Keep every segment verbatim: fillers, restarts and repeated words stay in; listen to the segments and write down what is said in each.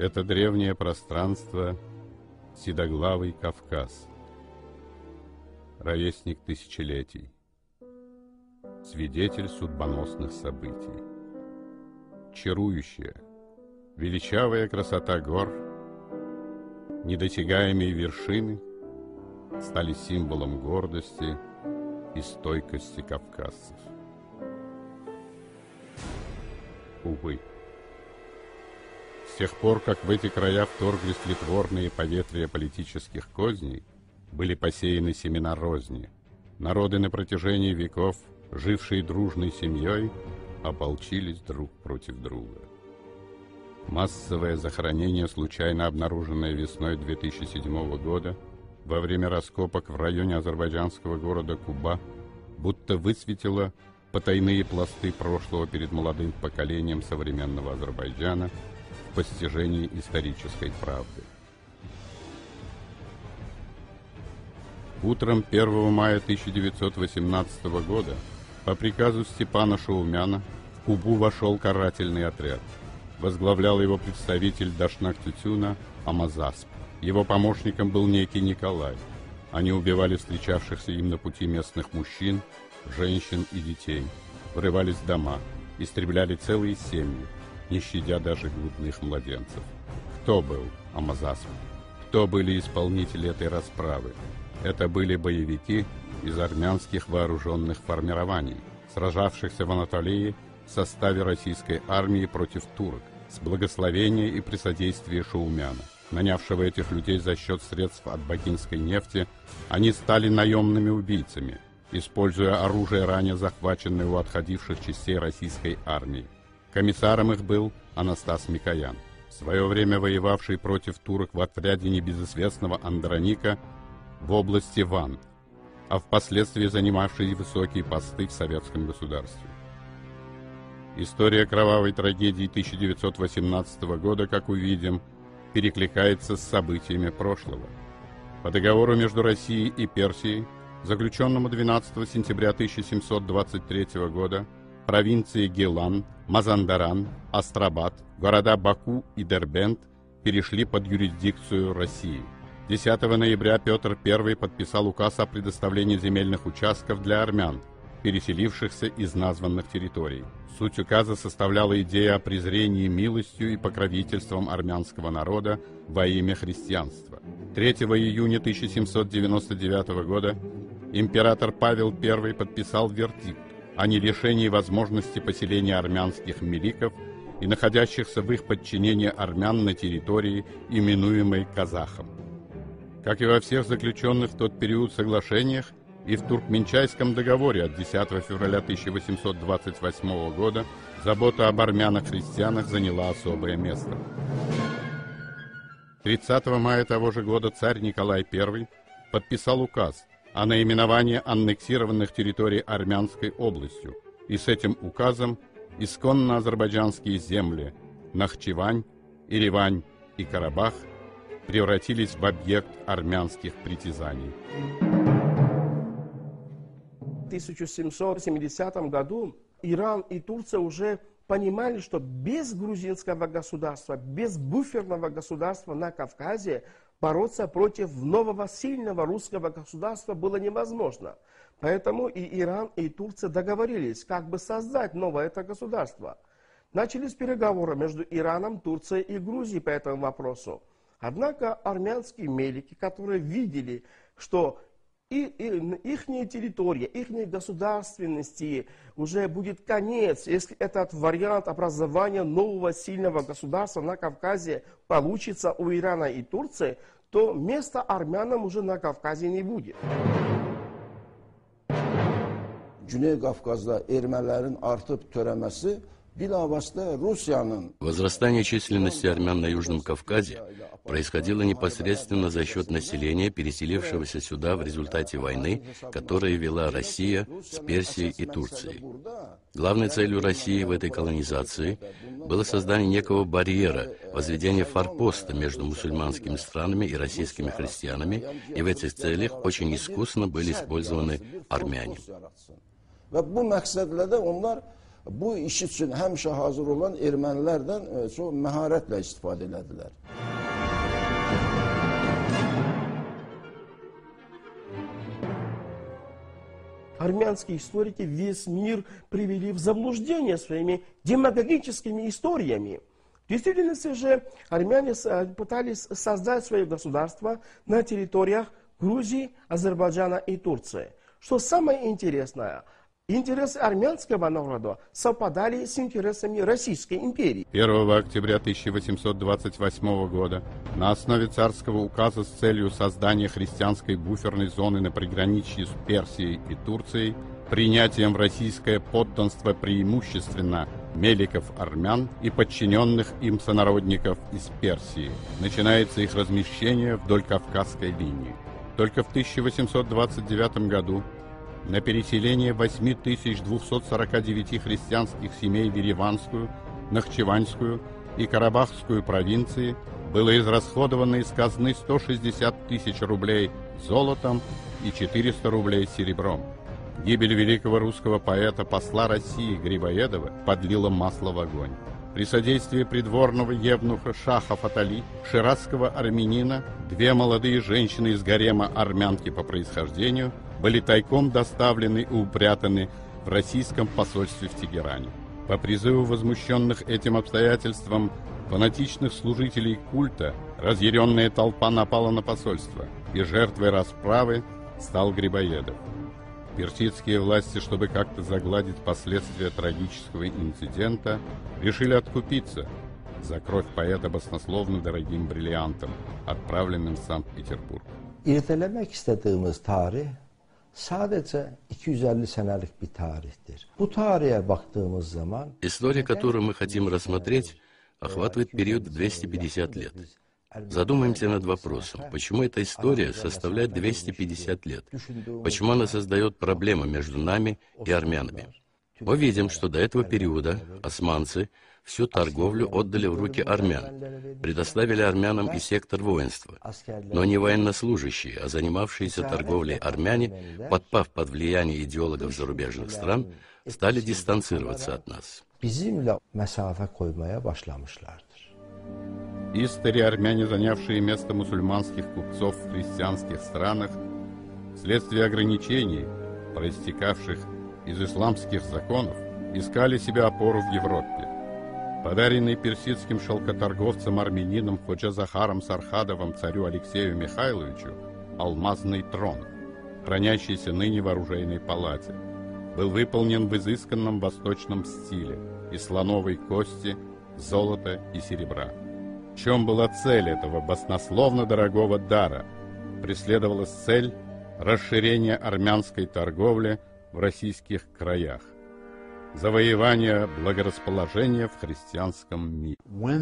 Это древнее пространство — седоглавый Кавказ, ровесник тысячелетий, свидетель судьбоносных событий. Чарующая, величавая красота гор, недосягаемые вершины стали символом гордости и стойкости кавказцев. Увы, с тех пор, как в эти края вторглись тлетворные поветрия политических козней, были посеяны семена розни. Народы на протяжении веков, жившие дружной семьей, ополчились друг против друга. Массовое захоронение, случайно обнаруженное весной две тысячи седьмого года во время раскопок в районе азербайджанского города Куба, будто высветило потайные пласты прошлого перед молодым поколением современного Азербайджана в постижении исторической правды. Утром первого мая тысяча девятьсот восемнадцатого года по приказу Степана Шаумяна в Кубу вошел карательный отряд. Возглавлял его представитель Дашнак-Тютюна Амазасп. Его помощником был некий Николай. Они убивали встречавшихся им на пути местных мужчин, женщин и детей, врывались в дома, истребляли целые семьи, не щадя даже грудных младенцев. Кто был Амазасп? Кто были исполнители этой расправы? Это были боевики из армянских вооруженных формирований, сражавшихся в Анатолии в составе российской армии против турок, с благословения и при содействии Шаумяна. Нанявшего этих людей за счет средств от бакинской нефти, они стали наемными убийцами, используя оружие, ранее захваченное у отходивших частей российской армии. Комиссаром их был Анастас Микоян, в свое время воевавший против турок в отряде небезызвестного Андроника в области Ван, а впоследствии занимавший высокие посты в советском государстве. История кровавой трагедии тысяча девятьсот восемнадцатого года, как увидим, перекликается с событиями прошлого. По договору между Россией и Персией, заключенному двенадцатого сентября тысяча семьсот двадцать третьего года, провинции Гилан, Мазандаран, Астрабад, города Баку и Дербент перешли под юрисдикцию России. десятого ноября Петр Первый подписал указ о предоставлении земельных участков для армян, переселившихся из названных территорий. Суть указа составляла идея о презрении милостью и покровительством армянского народа во имя христианства. третьего июня тысяча семьсот девяносто девятого года император Павел Первый подписал вердикт о нелишении возможности поселения армянских меликов и находящихся в их подчинении армян на территории, именуемой Казахом. Как и во всех заключенных в тот период соглашениях, и в Туркменчайском договоре от десятого февраля тысяча восемьсот двадцать восьмого года забота об армянах-христианах заняла особое место. тридцатого мая того же года царь Николай Первый подписал указ о наименовании аннексированных территорий Армянской областью, и с этим указом исконно азербайджанские земли Нахчевань, Еревань и Карабах превратились в объект армянских притязаний. В тысяча семьсот семидесятом году Иран и Турция уже понимали, что без грузинского государства, без буферного государства на Кавказе бороться против нового сильного русского государства было невозможно. Поэтому и Иран, и Турция договорились, как бы создать новое это государство. Начались переговоры между Ираном, Турцией и Грузией по этому вопросу. Однако армянские мелики, которые видели, что и, и, их территория, их государственности уже будет конец, если этот вариант образования нового сильного государства на Кавказе получится у Ирана и Турции, то места армянам уже на Кавказе не будет. Güney Kafkaz'da Ermənilərin artıb törəməsi bilavasitə Rusiyanın. Возрастание численности армян на Южном Кавказе происходило непосредственно за счет населения, переселившегося сюда в результате войны, которую вела Россия с Персией и Турцией. Главной целью России в этой колонизации было создание некого барьера, возведение форпоста между мусульманскими странами и российскими христианами, и в этих целях очень искусно были использованы армяне. Və bu məqsədlə də onlar bu iş üçün həmişə hazır olan ermənilərdən e, çox məharətlə istifadə elədilər. Армянские историки весь мир привели в заблуждение своими демагогическими историями. В действительности же армяне пытались создать свое государство на территориях Грузии, Азербайджана и Турции. Что самое интересное, интересы армянского народа совпадали с интересами Российской империи. первого октября тысяча восемьсот двадцать восьмого года на основе царского указа с целью создания христианской буферной зоны на приграничье с Персией и Турцией, принятием в российское подданство преимущественно меликов-армян и подчиненных им сонародников из Персии, начинается их размещение вдоль Кавказской линии. Только в тысяча восемьсот двадцать девятом году на переселение восемь тысяч двести сорок девять христианских семей в Ереванскую, Нахчеванскую и Карабахскую провинции было израсходовано из казны сто шестьдесят тысяч рублей золотом и четыреста рублей серебром. Гибель великого русского поэта, посла России Грибоедова подлила масло в огонь. При содействии придворного евнуха Шаха Фатали, ширазского армянина, две молодые женщины из гарема армянки по происхождению были тайком доставлены и упрятаны в российском посольстве в Тегеране. По призыву возмущенных этим обстоятельством фанатичных служителей культа разъяренная толпа напала на посольство, и жертвой расправы стал Грибоедов. Персидские власти, чтобы как-то загладить последствия трагического инцидента, решили откупиться за кровь поэта баснословно дорогим бриллиантом, отправленным в Санкт-Петербург. İrdelemek istediğimiz tarih sadece iki yüz elli senelik bir tarihtir. Bu tarihe baktığımız zaman История, которую мы хотим рассмотреть, охватывает период двести пятьдесят лет. Задумаемся над вопросом, почему эта история составляет двести пятьдесят лет? Почему она создает проблемы между нами и армянами? Мы видим, что до этого периода османцы всю торговлю отдали в руки армян, предоставили армянам и сектор воинства. Но не военнослужащие, а занимавшиеся торговлей армяне, подпав под влияние идеологов зарубежных стран, стали дистанцироваться от нас. bizimle mesafe koymaya başlamışlardır. Истори, армяне, занявшие место мусульманских купцов в христианских странах, вследствие ограничений, проистекавших из исламских законов, искали себе опору в Европе. Подаренный персидским шелкоторговцем-армянином Ходжа Захаром Сархадовым царю Алексею Михайловичу алмазный трон, хранящийся ныне в оружейной палате, был выполнен в изысканном восточном стиле из слоновой кости, золота и серебра. В чем была цель этого баснословно дорогого дара? Преследовалась цель расширения армянской торговли в российских краях, завоевание благорасположения в христианском мире.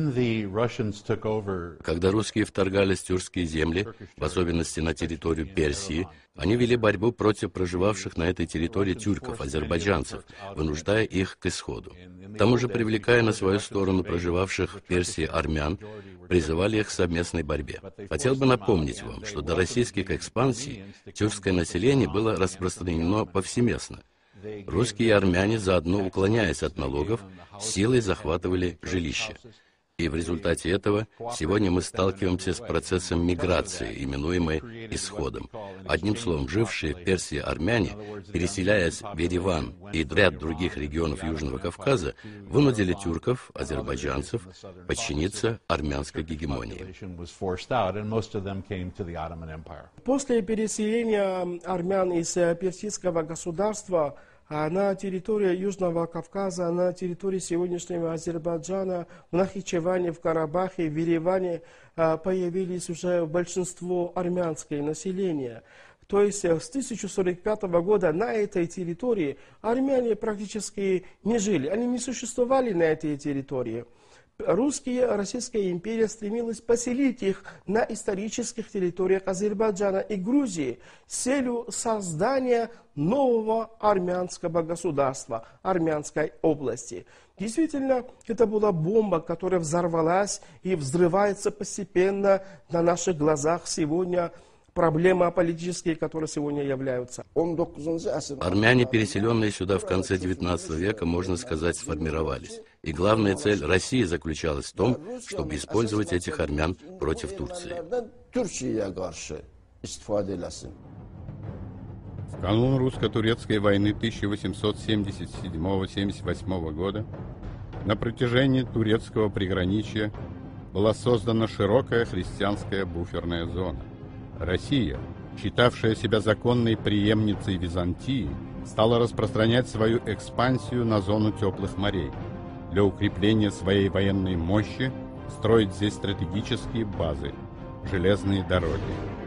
Когда русские вторгались в тюркские земли, в особенности на территорию Персии, они вели борьбу против проживавших на этой территории тюрков, азербайджанцев, вынуждая их к исходу. К тому же, привлекая на свою сторону проживавших в Персии армян, призывали их к совместной борьбе. Хотел бы напомнить вам, что до российских экспансий тюркское население было распространено повсеместно. Русские и армяне, заодно уклоняясь от налогов, силой захватывали жилища. И в результате этого сегодня мы сталкиваемся с процессом миграции, именуемой исходом. Одним словом, жившие в Персии армяне, переселяясь в Ереван и ряд других регионов Южного Кавказа, вынудили тюрков, азербайджанцев подчиниться армянской гегемонии. После переселения армян из персидского государства на территории Южного Кавказа, на территории сегодняшнего Азербайджана, в Нахичеване, в Карабахе, в Ереване появились уже большинство армянское население. То есть с тысяча сорок пятого года на этой территории армяне практически не жили, они не существовали на этой территории. Русские, Российская империя стремилась поселить их на исторических территориях Азербайджана и Грузии с целью создания нового армянского государства, армянской области. Действительно, это была бомба, которая взорвалась и взрывается постепенно на наших глазах сегодня проблемы политические, которые сегодня являются. Армяне, переселенные сюда в конце девятнадцатого века, можно сказать, сформировались. И главная цель России заключалась в том, чтобы использовать этих армян против Турции. В канун русско-турецкой войны тысяча восемьсот семьдесят седьмого — семьдесят восьмого года на протяжении турецкого приграничья была создана широкая христианская буферная зона. Россия, считавшая себя законной преемницей Византии, стала распространять свою экспансию на зону теплых морей. Для укрепления своей военной мощи строить здесь стратегические базы, железные дороги.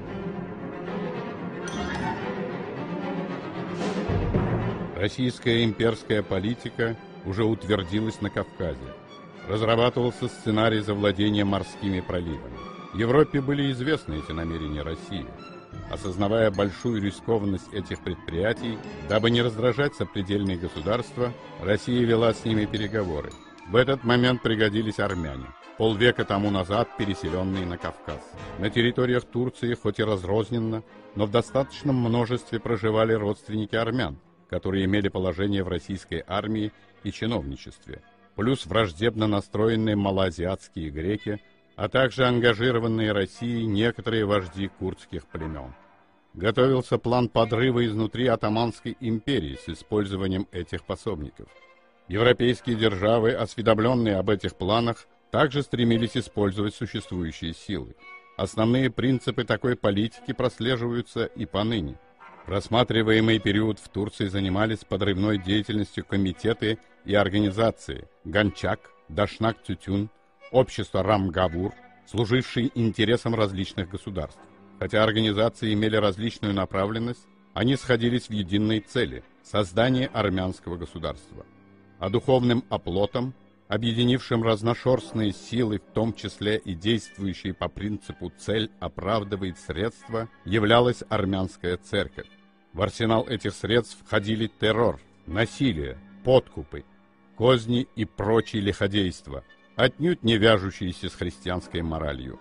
Российская имперская политика уже утвердилась на Кавказе. Разрабатывался сценарий завладения морскими проливами. В Европе были известны эти намерения России. Осознавая большую рискованность этих предприятий, дабы не раздражать сопредельные государства, Россия вела с ними переговоры. В этот момент пригодились армяне, полвека тому назад переселенные на Кавказ. На территориях Турции, хоть и разрозненно, но в достаточном множестве проживали родственники армян, которые имели положение в российской армии и чиновничестве, плюс враждебно настроенные малоазиатские греки, а также ангажированные Россией некоторые вожди курдских племен. Готовился план подрыва изнутри Отоманской империи с использованием этих пособников. Европейские державы, осведомленные об этих планах, также стремились использовать существующие силы. Основные принципы такой политики прослеживаются и поныне. В рассматриваемый период в Турции занимались подрывной деятельностью комитеты и организации Ганчак, Дашнак-Тютюн, общество Рамгавур, служившие интересам различных государств. Хотя организации имели различную направленность, они сходились в единой цели – создание армянского государства. А духовным оплотом, объединившим разношерстные силы, в том числе и действующие по принципу «цель оправдывает средства», являлась армянская церковь. В арсенал этих средств входили террор, насилие, подкупы, козни и прочие лиходейства, отнюдь не вяжущиеся с христианской моралью.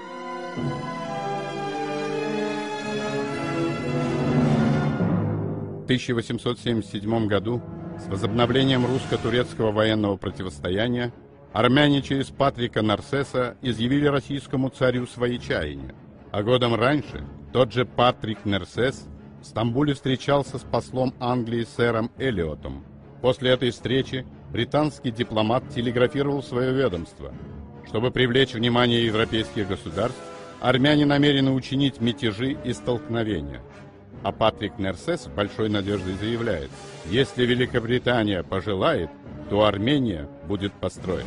В тысяча восемьсот семьдесят седьмом году с возобновлением русско-турецкого военного противостояния армяне через Патрика Нарсеса изъявили российскому царю свои чаяния, а годом раньше тот же Патрик Нарсес в Стамбуле встречался с послом Англии сэром Эллиотом. После этой встречи британский дипломат телеграфировал свое ведомство. Чтобы привлечь внимание европейских государств, армяне намерены учинить мятежи и столкновения. А Патрик Нерсес с большой надеждой заявляет: если Великобритания пожелает, то Армения будет построена.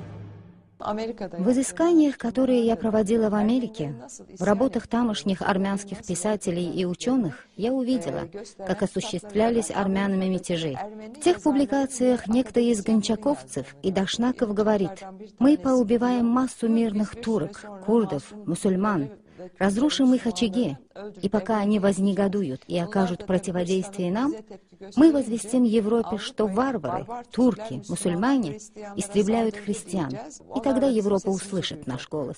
В изысканиях, которые я проводила в Америке, в работах тамошних армянских писателей и ученых, я увидела, как осуществлялись армянами мятежи. В тех публикациях некто из гончаковцев и дашнаков говорит: «Мы поубиваем массу мирных турок, курдов, мусульман, разрушим их очаги, и пока они вознегодуют и окажут противодействие нам, мы возвестим Европе, что варвары, турки, мусульмане истребляют христиан, и тогда Европа услышит наш голос».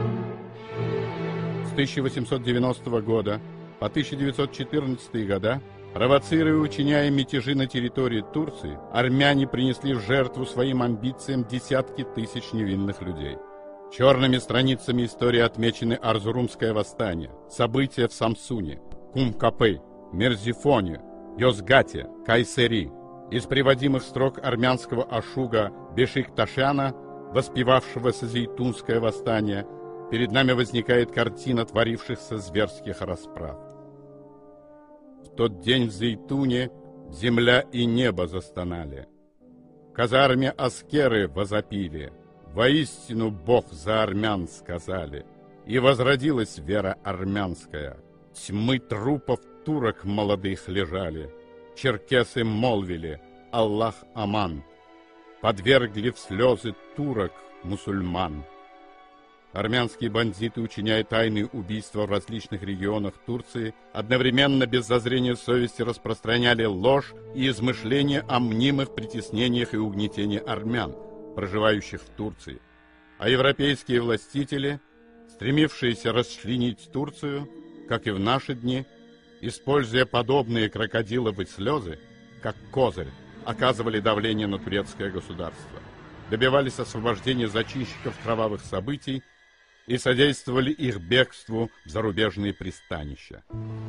С тысяча восемьсот девяностого года по тысяча девятьсот четырнадцатый года, провоцируя и учиняя мятежи на территории Турции, армяне принесли в жертву своим амбициям десятки тысяч невинных людей. Черными страницами истории отмечены Арзурумское восстание, события в Самсуне, Кум-Капы, Мерзифоне, Йозгате, Кайсери. Из приводимых строк армянского ашуга Бешикташяна, воспевавшего Зейтунское восстание, перед нами возникает картина творившихся зверских расправ. В тот день в Зейтуне земля и небо застонали. В казарме аскеры возопили: «Воистину Бог за армян», сказали, и возродилась вера армянская. Тьмы трупов турок молодых лежали, черкесы молвили: «Аллах аман», подвергли в слезы турок мусульман. Армянские бандиты, учиняя тайные убийства в различных регионах Турции, одновременно без зазрения совести распространяли ложь и измышления о мнимых притеснениях и угнетении армян, проживающих в Турции. А европейские властители, стремившиеся расчленить Турцию, как и в наши дни, используя подобные крокодиловые слезы, как козырь, оказывали давление на турецкое государство, добивались освобождения зачинщиков кровавых событий и содействовали их бегству в зарубежные пристанища.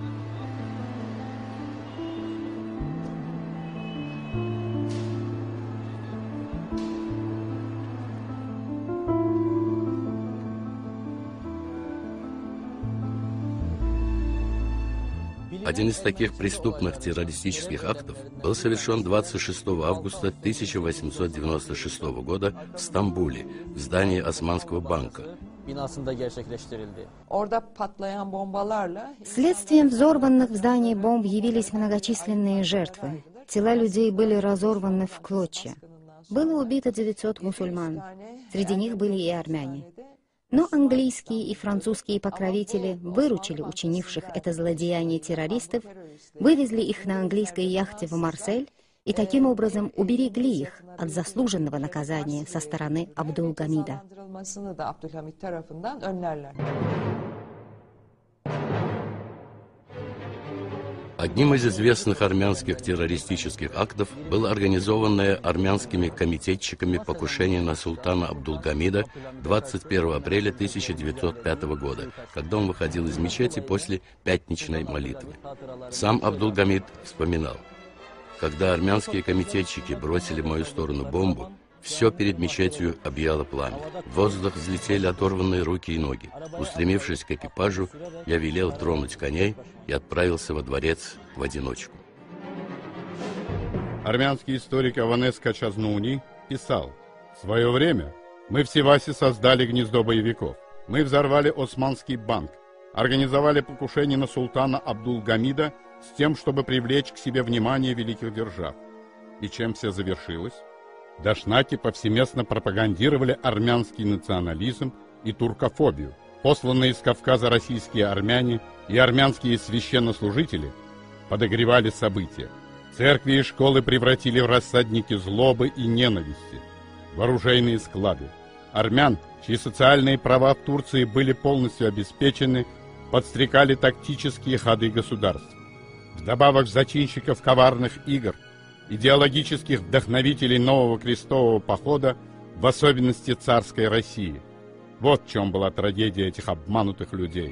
Один из таких преступных террористических актов был совершен двадцать шестого августа тысяча восемьсот девяносто шестого года в Стамбуле, в здании Османского банка. Следствием взорванных в здании бомб явились многочисленные жертвы. Тела людей были разорваны в клочья. Было убито девятьсот мусульман. Среди них были и армяне. Но английские и французские покровители выручили учинивших это злодеяние террористов, вывезли их на английской яхте в Марсель и таким образом уберегли их от заслуженного наказания со стороны Абдулгамида. Одним из известных армянских террористических актов было организованное армянскими комитетчиками покушение на султана Абдулгамида двадцать первого апреля тысяча девятьсот пятого года, когда он выходил из мечети после пятничной молитвы. Сам Абдулгамид вспоминал: «Когда армянские комитетчики бросили в мою сторону бомбу, все перед мечетью объяло пламя. В воздух взлетели оторванные руки и ноги. Устремившись к экипажу, я велел тронуть коней и отправился во дворец в одиночку». Армянский историк Аванес Качазнуни писал: «В свое время мы в Сивасе создали гнездо боевиков. Мы взорвали Османский банк, организовали покушение на султана Абдулгамида с тем, чтобы привлечь к себе внимание великих держав. И чем все завершилось? Дашнаки повсеместно пропагандировали армянский национализм и туркофобию. Посланные из Кавказа российские армяне и армянские священнослужители подогревали события. Церкви и школы превратили в рассадники злобы и ненависти, в оружейные склады. Армян, чьи социальные права в Турции были полностью обеспечены, подстрекали тактические ходы государств. Вдобавок зачинщиков коварных игр, идеологических вдохновителей нового крестового похода, в особенности царской России. Вот в чем была трагедия этих обманутых людей.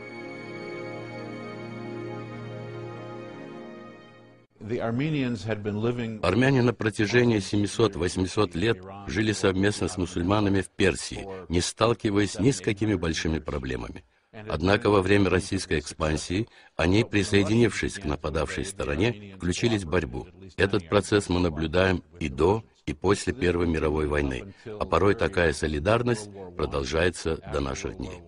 Армяне на протяжении семисот-восьмисот лет жили совместно с мусульманами в Персии, не сталкиваясь ни с какими большими проблемами. Однако во время российской экспансии они, присоединившись к нападавшей стороне, включились в борьбу. Этот процесс мы наблюдаем и до, и после Первой мировой войны, а порой такая солидарность продолжается до наших дней.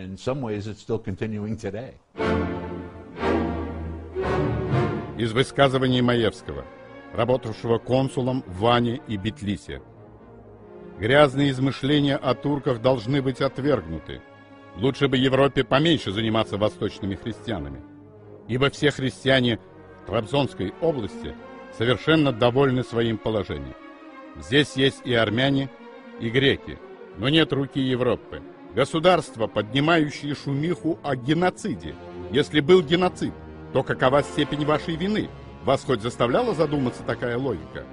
Из высказываний Маевского, работавшего консулом в Ване и Битлисе: «Грязные измышления о турках должны быть отвергнуты. Лучше бы Европе поменьше заниматься восточными христианами, ибо все христиане Трабзонской области совершенно довольны своим положением. Здесь есть и армяне, и греки, но нет руки Европы. Государства, поднимающие шумиху о геноциде. Если был геноцид, то какова степень вашей вины? Вас хоть заставляла задуматься такая логика?»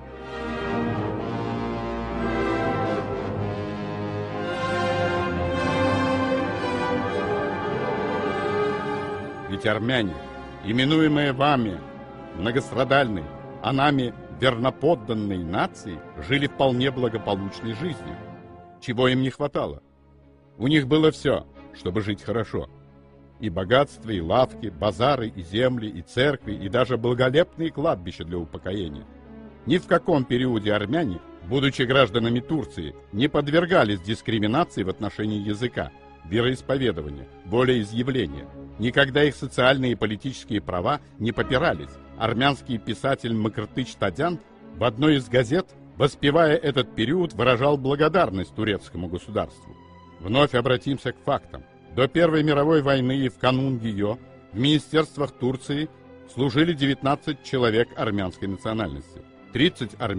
Ведь армяне, именуемые вами многострадальной, а нами верноподданной нацией, жили вполне благополучной жизнью. Чего им не хватало? У них было все, чтобы жить хорошо. И богатство, и лавки, базары, и земли, и церкви, и даже благолепные кладбища для упокоения. Ни в каком периоде армяне, будучи гражданами Турции, не подвергались дискриминации в отношении языка, вероисповедования, волеизъявления. Никогда их социальные и политические права не попирались. Армянский писатель Макртыч Тадян в одной из газет, воспевая этот период, выражал благодарность турецкому государству. Вновь обратимся к фактам. До Первой мировой войны и в канун ее в министерствах Турции служили девятнадцать человек армянской национальности. тридцать армян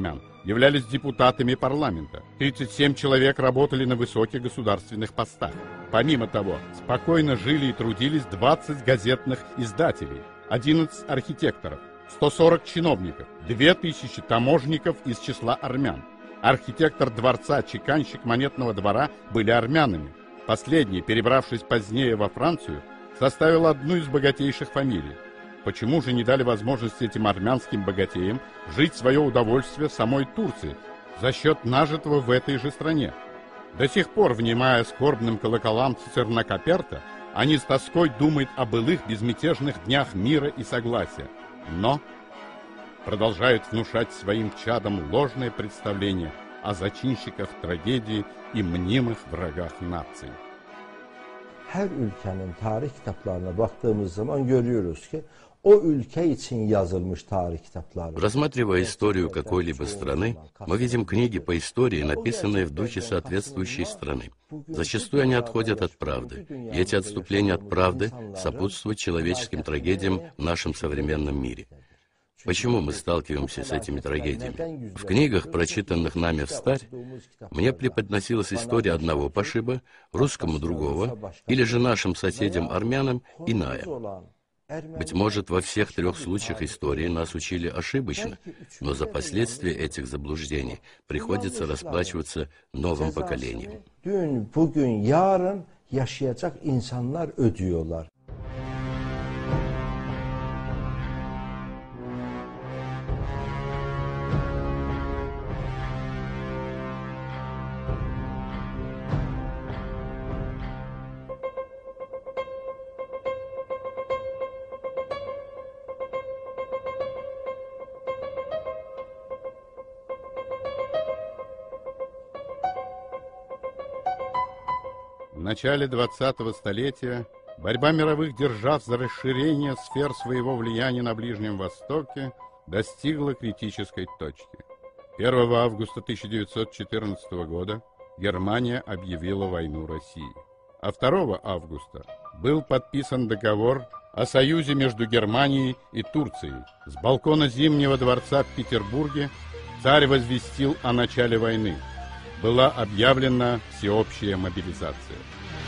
являлись депутатами парламента. тридцать семь человек работали на высоких государственных постах. Помимо того, спокойно жили и трудились двадцать газетных издателей, одиннадцать архитекторов, сто сорок чиновников, две тысячи таможенников из числа армян. Архитектор дворца, чеканщик монетного двора были армянами. Последний, перебравшись позднее во Францию, составил одну из богатейших фамилий. Почему же не дали возможности этим армянским богатеям жить в свое удовольствие в самой Турции за счет нажитого в этой же стране? До сих пор, внимая скорбным колоколам Цицерна-Коперта, они с тоской думают о былых безмятежных днях мира и согласия, но продолжают внушать своим чадам ложное представление о zачинщиках трагедии и мнимых врагах наций. Her ülkenin tarih kitaplarına baktığımız zaman görüyoruz ki o ülke için yazılmış tarih kitapları. Рассматривая историю какой-либо страны, мы видим книги по истории, написанные в духе соответствующей страны. Зачастую они отходят от правды, и эти отступления от правды сопутствуют человеческим трагедиям в нашем современном мире. Почему мы сталкиваемся с этими трагедиями? В книгах, прочитанных нами встарь, мне преподносилась история одного пошиба, русскому другого, или же нашим соседям-армянам иная. Быть может, во всех трех случаях истории нас учили ошибочно, но за последствия этих заблуждений приходится расплачиваться новым поколениям. Dün, bugün, yarın yaşayacak insanlar ödüyorlar. В начале двадцатого столетия борьба мировых держав за расширение сфер своего влияния на Ближнем Востоке достигла критической точки. первого августа тысяча девятьсот четырнадцатого года Германия объявила войну России, а второго августа был подписан договор о союзе между Германией и Турцией. С балкона Зимнего дворца в Петербурге царь возвестил о начале войны. Была объявлена всеобщая мобилизация.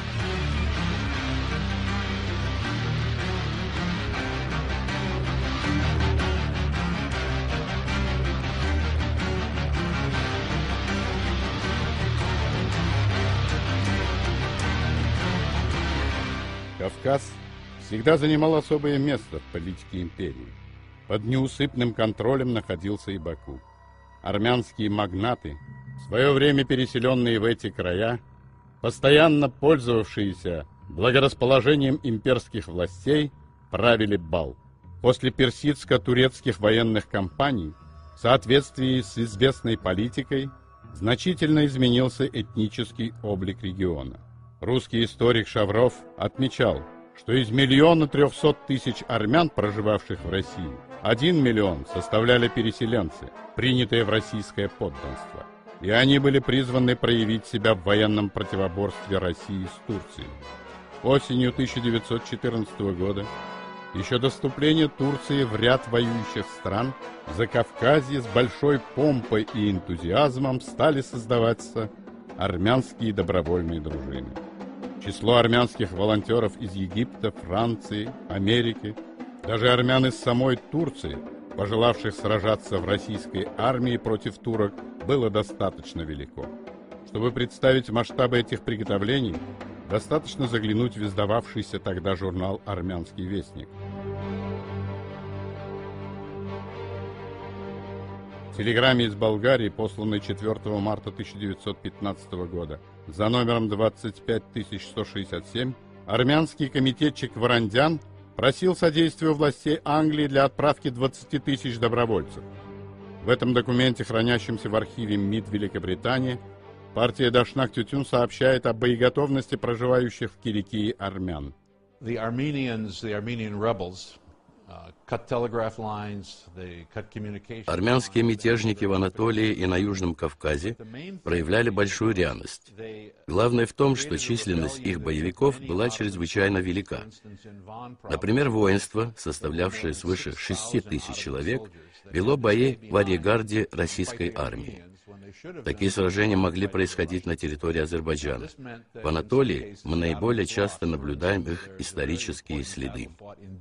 Кавказ всегда занимал особое место в политике империи. Под неусыпным контролем находился и Баку. Армянские магнаты, в свое время переселенные в эти края, постоянно пользовавшиеся благорасположением имперских властей, правили бал. После персидско-турецких военных кампаний, в соответствии с известной политикой, значительно изменился этнический облик региона. Русский историк Шавров отмечал, что из миллиона трехсот тысяч армян, проживавших в России, один миллион составляли переселенцы, принятые в российское подданство, и они были призваны проявить себя в военном противоборстве России с Турцией. Осенью тысяча девятьсот четырнадцатого года, еще до вступления Турции в ряд воюющих стран, в Закавказье с большой помпой и энтузиазмом стали создаваться армянские добровольные дружины. Число армянских волонтеров из Египта, Франции, Америки, даже армян из самой Турции, пожелавших сражаться в российской армии против турок, было достаточно велико. Чтобы представить масштабы этих приготовлений, достаточно заглянуть в издававшийся тогда журнал «Армянский вестник». В телеграмме из Болгарии, посланной четвёртого марта тысяча девятьсот пятнадцатого года, за номером двадцать пять тысяч сто шестьдесят семь, армянский комитетчик Варандян просил содействия властей Англии для отправки двадцати тысяч добровольцев. В этом документе, хранящемся в архиве МИД Великобритании, партия Дашнак Тютюн сообщает о боеготовности проживающих в Киликии армян. The Armenians, the Armenian rebels, Армянские мятежники в Анатолии и на Южном Кавказе проявляли большую рьяность. Главное в том, что численность их боевиков была чрезвычайно велика. Например, воинство, составлявшее свыше шести тысяч человек, вело бои в арьегарде российской армии. Такие сражения могли происходить на территории Азербайджана. В Анатолии мы наиболее часто наблюдаем их исторические следы.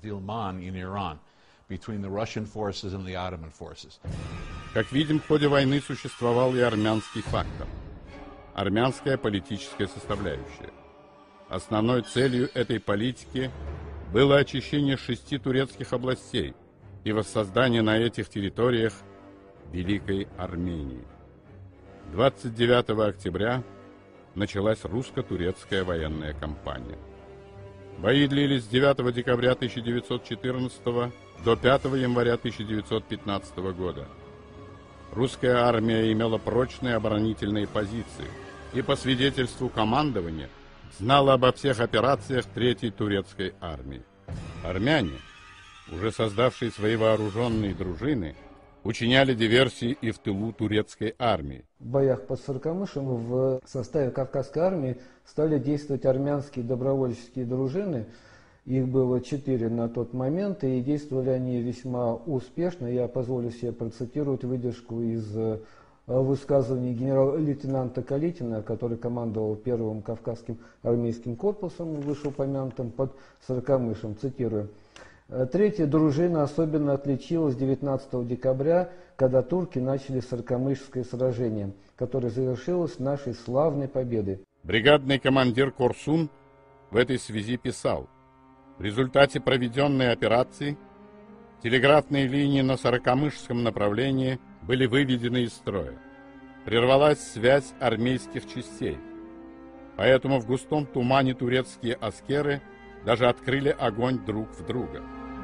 Как видим, в ходе войны существовал и армянский фактор. Армянская политическая составляющая. Основной целью этой политики было очищение шести турецких областей и воссоздание на этих территориях Великой Армении. двадцать девятого октября началась русско-турецкая военная кампания. Бои длились с девятого декабря тысяча девятьсот четырнадцатого до пятого января тысяча девятьсот пятнадцатого года. Русская армия имела прочные оборонительные позиции и, по свидетельству командования, знала обо всех операциях Третьей турецкой армии. Армяне, уже создавшие свои вооруженные дружины, учиняли диверсии и в тылу турецкой армии. В боях под Сарыкамышем в составе Кавказской армии стали действовать армянские добровольческие дружины. Их было четыре на тот момент, и действовали они весьма успешно. Я позволю себе процитировать выдержку из высказываний генерал-лейтенанта Калитина, который командовал первым Кавказским армейским корпусом, вышеупомянутым под Сарыкамышем. Цитирую. Третья дружина особенно отличилась девятнадцатого декабря, когда турки начали Сарыкамышское сражение, которое завершилось нашей славной победой. Бригадный командир Корсун в этой связи писал: в результате проведенной операции телеграфные линии на Сарыкамышском направлении были выведены из строя. Прервалась связь армейских частей. Поэтому в густом тумане турецкие аскеры даже открыли огонь друг в друга.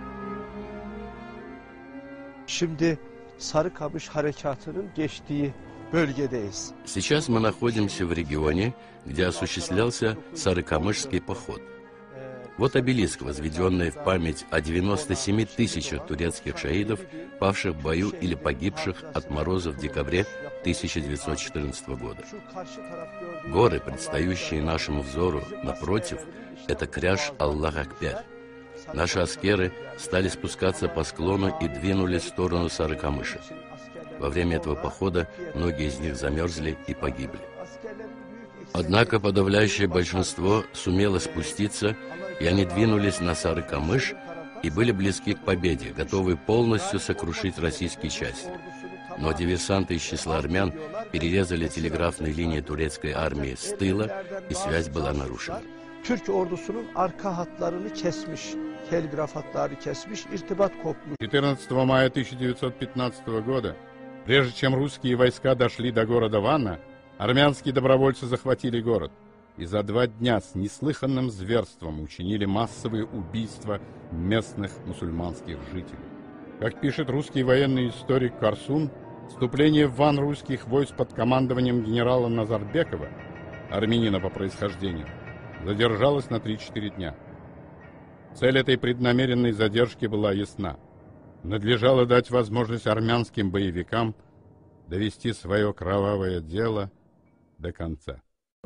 Сейчас мы находимся в регионе, где осуществлялся Сарыкамышский поход. Вот обелиск, возведенный в память о девяноста семи тысячах турецких шаидов, павших в бою или погибших от мороза в декабре тысяча девятьсот четырнадцатого года. Горы, предстающие нашему взору напротив, это кряж Аллах-Акбер. Наши аскеры стали спускаться по склону и двинулись в сторону Сарыкамыша. Во время этого похода многие из них замерзли и погибли. Однако подавляющее большинство сумело спуститься, и они двинулись на Сарыкамыш и были близки к победе, готовые полностью сокрушить российские части. Но диверсанты из числа армян перерезали телеграфные линии турецкой армии с тыла, и связь была нарушена. Türk ordusunun arka hatlarını kesmiş, telgraf hatları kesmiş, irtibat kopmuş. четырнадцатого мая тысяча девятьсот пятнадцатого года, прежде чем русские войска дошли до города Ванна, армянские добровольцы захватили город и за два дня с неслыханным зверством учинили массовые убийства местных мусульманских жителей. Как пишет русский военный историк Корсун, вступление в Ван русских войск под командованием генерала Назарбекова, армянина по происхождению, задержалась на три-четыре дня. Цель этой преднамеренной задержки была ясна. Надлежало дать возможность армянским боевикам довести свое кровавое дело до конца.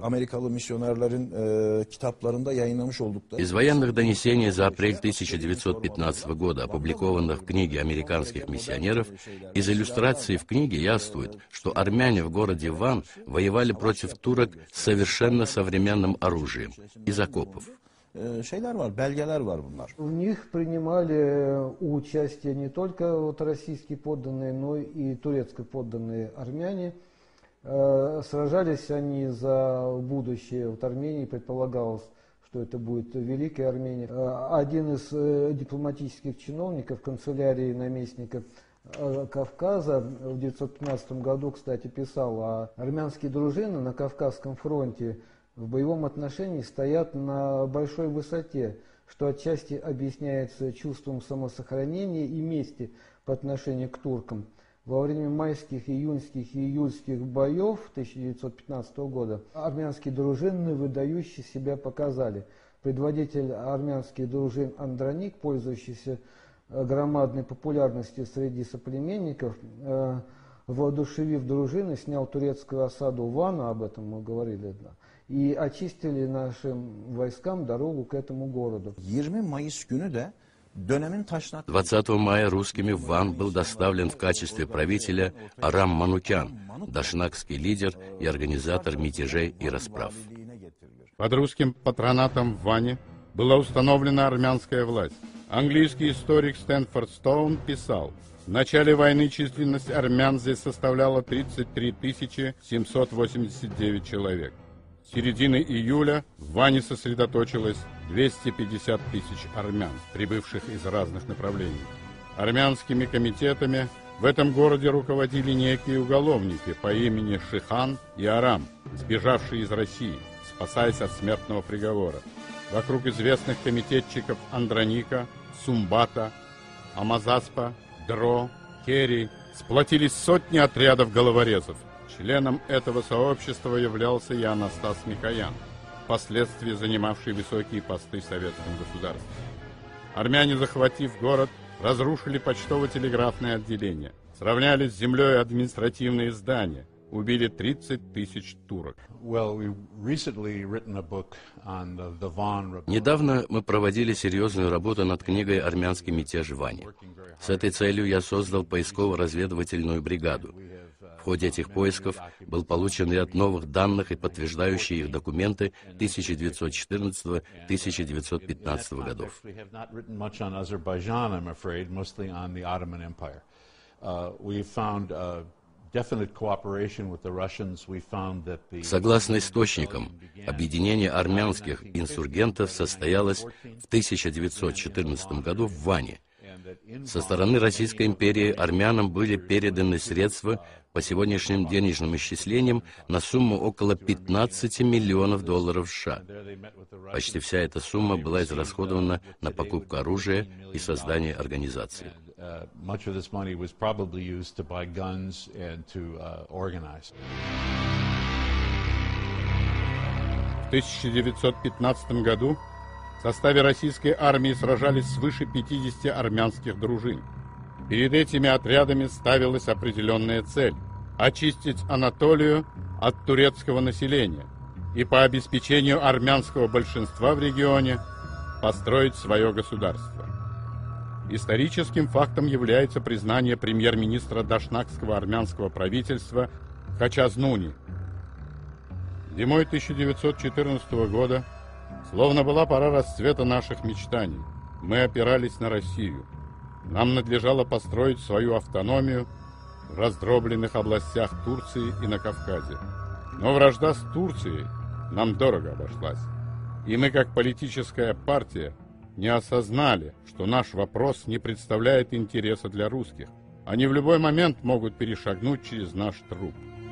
Из военных донесений за апрель тысяча девятьсот пятнадцатого года, опубликованных в книге американских миссионеров, из иллюстраций в книге явствует, что армяне в городе Ван воевали против турок с совершенно современным оружием из окопов. В них принимали участие не только вот российские подданные, но и турецко подданные армяне. Сражались они за будущее. Вот Армении предполагалось, что это будет Великая Армения. Один из дипломатических чиновников канцелярии наместника Кавказа в девятьсот пятнадцатом году, кстати, писал, а армянские дружины на Кавказском фронте в боевом отношении стоят на большой высоте, что отчасти объясняется чувством самосохранения и мести по отношению к туркам. Во время майских, июньских и июльских боев тысяча девятьсот пятнадцатого года армянские дружины выдающие себя показали. Предводитель армянских дружин Андроник, пользующийся громадной популярности среди соплеменников, э, воодушевив дружины, снял турецкую осаду Вана, об этом мы говорили, да, и очистили нашим войскам дорогу к этому городу. двадцатого мая русскими в Ван был доставлен в качестве правителя Арам Манукян, дашнакский лидер и организатор мятежей и расправ. Под русским патронатом в Ване была установлена армянская власть. Английский историк Стэнфорд Стоун писал: в начале войны численность армян здесь составляла тридцать три тысячи семьсот восемьдесят девять человек. С середины июля в Ване сосредоточилось двести пятьдесят тысяч армян, прибывших из разных направлений. Армянскими комитетами в этом городе руководили некие уголовники по имени Шихан и Арам, сбежавшие из России, спасаясь от смертного приговора. Вокруг известных комитетчиков Андроника, Сумбата, Амазаспа, Дро, Керри сплотились сотни отрядов головорезов. Членом этого сообщества являлся и Анастас Микоян, впоследствии занимавший высокие посты в советском государстве. Армяне, захватив город, разрушили почтово-телеграфное отделение, сравняли с землей административные здания, убили тридцать тысяч турок. Недавно мы проводили серьезную работу над книгой «Армянский мятеж в Ване». С этой целью я создал поисково-разведывательную бригаду. В ходе этих поисков был получен ряд новых данных и подтверждающие их документы тысяча девятьсот четырнадцатого — тысяча девятьсот пятнадцатого годов. Согласно источникам, объединение армянских инсургентов состоялось в тысяча девятьсот четырнадцатом году в Ване. Со стороны Российской империи армянам были переданы средства по сегодняшним денежным исчислениям на сумму около пятнадцати миллионов долларов США. Почти вся эта сумма была израсходована на покупку оружия и создание организации. В тысяча девятьсот пятнадцатом году в составе российской армии сражались свыше пятидесяти армянских дружин. Перед этими отрядами ставилась определенная цель – очистить Анатолию от турецкого населения и по обеспечению армянского большинства в регионе построить свое государство. Историческим фактом является признание премьер-министра дашнакского армянского правительства Хачазнуни. Зимой тысяча девятьсот четырнадцатого года, словно была пора расцвета наших мечтаний, мы опирались на Россию. Нам надлежало построить свою автономию в раздробленных областях Турции и на Кавказе. Но вражда с Турцией нам дорого обошлась. И мы, как политическая партия, не осознали, что наш вопрос не представляет интереса для русских. Они в любой момент могут перешагнуть через наш труп.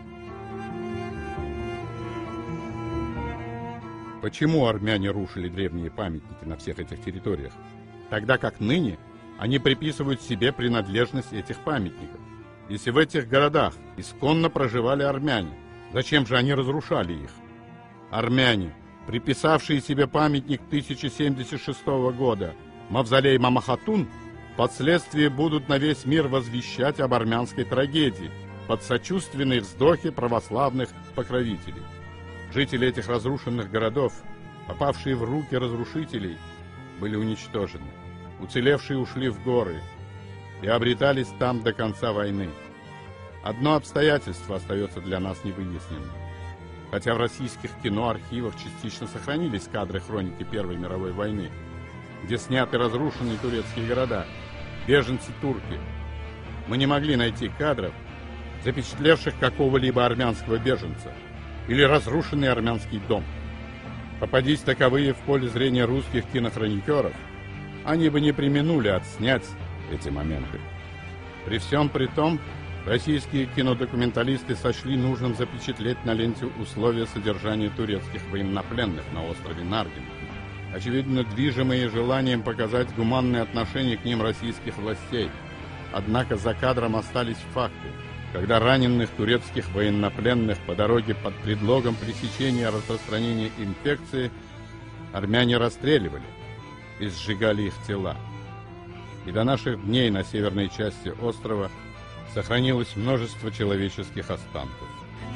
Почему армяне рушили древние памятники на всех этих территориях, тогда как ныне они приписывают себе принадлежность этих памятников? Если в этих городах исконно проживали армяне, зачем же они разрушали их? Армяне, приписавшие себе памятник тысяча семьдесят шестого года, мавзолей Мамахатун, впоследствии будут на весь мир возвещать об армянской трагедии под сочувственные вздохи православных покровителей. Жители этих разрушенных городов, попавшие в руки разрушителей, были уничтожены. Уцелевшие ушли в горы и обретались там до конца войны. Одно обстоятельство остается для нас невыясненным. Хотя в российских киноархивах частично сохранились кадры хроники Первой мировой войны, где сняты разрушенные турецкие города, беженцы-турки, мы не могли найти кадров, запечатлевших какого-либо армянского беженца или разрушенный армянский дом. Попадись таковые в поле зрения русских кинохроникеров, они бы не преминули отснять эти моменты. При всем при том, российские кинодокументалисты сочли нужным запечатлеть на ленте условия содержания турецких военнопленных на острове Наргин, очевидно, движимые желанием показать гуманное отношение к ним российских властей. Однако за кадром остались факты, когда раненых турецких военнопленных по дороге под предлогом пресечения распространения инфекции армяне расстреливали и сжигали их тела. и до наших дней на северной части острова сохранилось множество человеческих останков.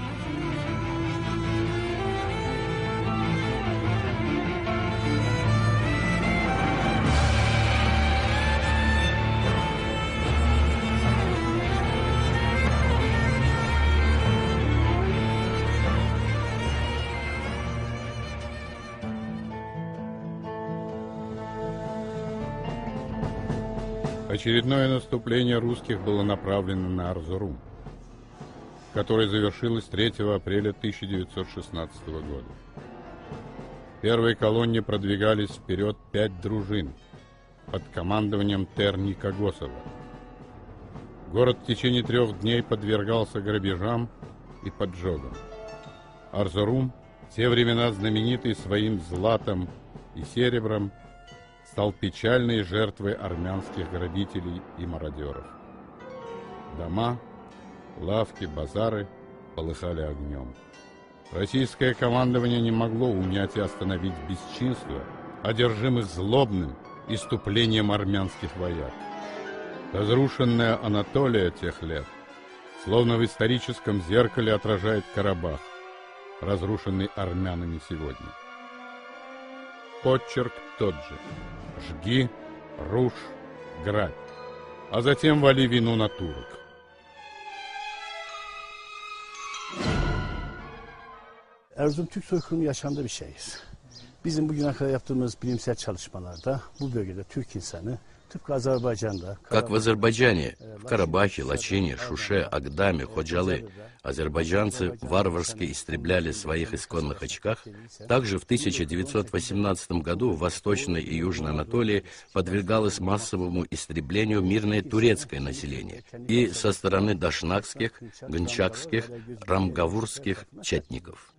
Очередное наступление русских было направлено на Эрзурум, которое завершилось третьего апреля тысяча девятьсот шестнадцатого года. В первой колонне продвигались вперед пять дружин под командованием Терника Госова. Город в течение трех дней подвергался грабежам и поджогам. Эрзурум, в те времена знаменитый своим златом и серебром, стал печальной жертвой армянских грабителей и мародеров. Дома, лавки, базары полыхали огнем. Российское командование не могло унять и остановить бесчинство, одержимых злобным иступлением армянских вояк. Разрушенная Анатолия тех лет, словно в историческом зеркале, отражает Карабах, разрушенный армянами сегодня. Подчерк тот же: жги, рушь, грабь, а затем вали вину на турок. Erzurum Türk soykırımı yaşandığı bir şeyiz. Bizim bugüne kadar yaptığımız bilimsel çalışmalarda bu bölgede Türk insanı tıpkı Azerbaycan'da... Как в Азербайджане, в Карабахе, Лачине, Шуше, Агдаме, Ходжалы, азербайджанцы варварски истребляли своих исконных очках, также в тысяча девятьсот восемнадцатом году в Восточной и Южной Анатолии подвергалось массовому истреблению мирное турецкое население и со стороны дашнакских, гончакских, рамгавурских четников.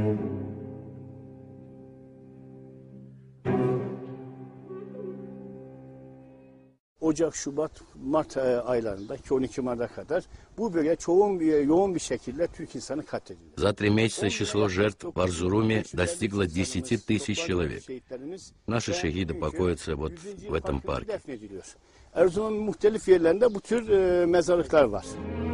Ocak, Şubat, Mart aylarında ki on iki Mart'a kadar bu bölge çoğun bir, yoğun bir şekilde Türk insanı katlediliyor. За три месяца число жертв в Эрзуруме достигло десяти тысяч человек. Наши шахиды покоятся вот в этом парке. Erzurum'un muhtelif yerlerinde bu tür e, mezarlıklar var.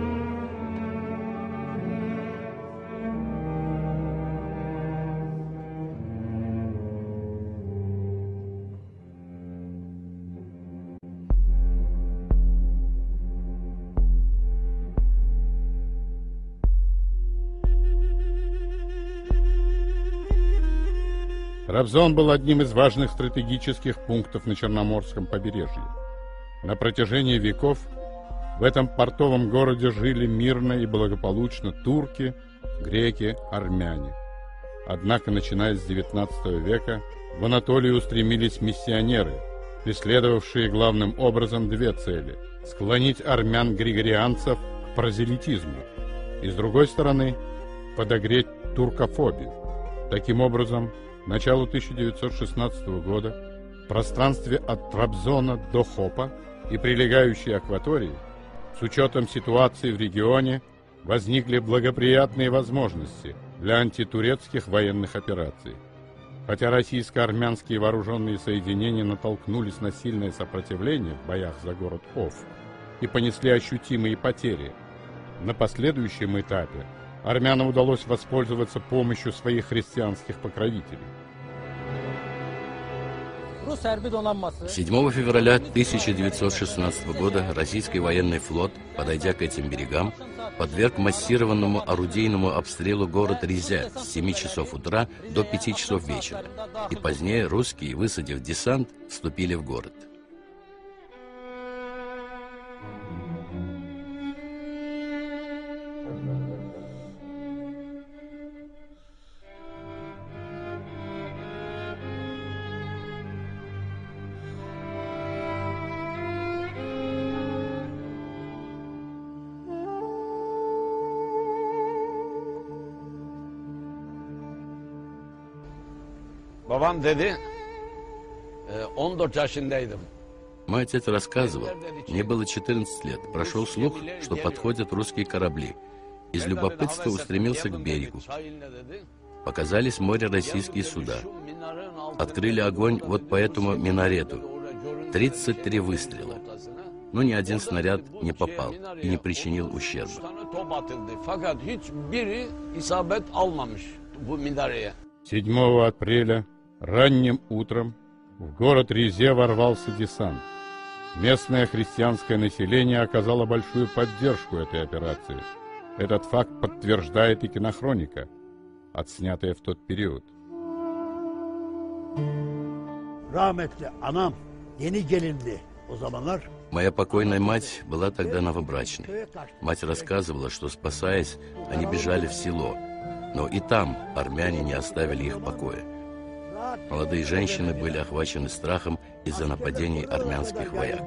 Трабзон был одним из важных стратегических пунктов на Черноморском побережье. На протяжении веков в этом портовом городе жили мирно и благополучно турки, греки, армяне. Однако, начиная с девятнадцатого века, в Анатолию устремились миссионеры, преследовавшие главным образом две цели – склонить армян-григорианцев к прозелитизму и, с другой стороны, подогреть туркофобию. Таким образом, к началу тысяча девятьсот шестнадцатого года в пространстве от Трабзона до Хопа и прилегающей акватории, с учетом ситуации в регионе, возникли благоприятные возможности для антитурецких военных операций. Хотя российско-армянские вооруженные соединения натолкнулись на сильное сопротивление в боях за город Оф и понесли ощутимые потери, на последующем этапе армянам удалось воспользоваться помощью своих христианских покровителей. седьмого февраля тысяча девятьсот шестнадцатого года российский военный флот, подойдя к этим берегам, подверг массированному орудийному обстрелу город Ризя с семи часов утра до пяти часов вечера, и позднее русские, высадив десант, вступили в город. Babam dedi, on dört yaşındaydım. Мой отец рассказывал, мне было четырнадцать лет, прошел слух, что подходят русские корабли. Из любопытства устремился к берегу. Показались в море российские суда. Открыли огонь вот по этому минарету. тридцать три выстрела. но ни один снаряд не попал и не причинил ущерба. седьмого апреля ранним утром в город Резе ворвался десант. Местное христианское население оказало большую поддержку этой операции. Этот факт подтверждает и кинохроника, отснятая в тот период. Моя покойная мать была тогда новобрачной. Мать рассказывала, что, спасаясь, они бежали в село, но и там армяне не оставили их в покое. Молодые женщины были охвачены страхом из-за нападений армянских вояк.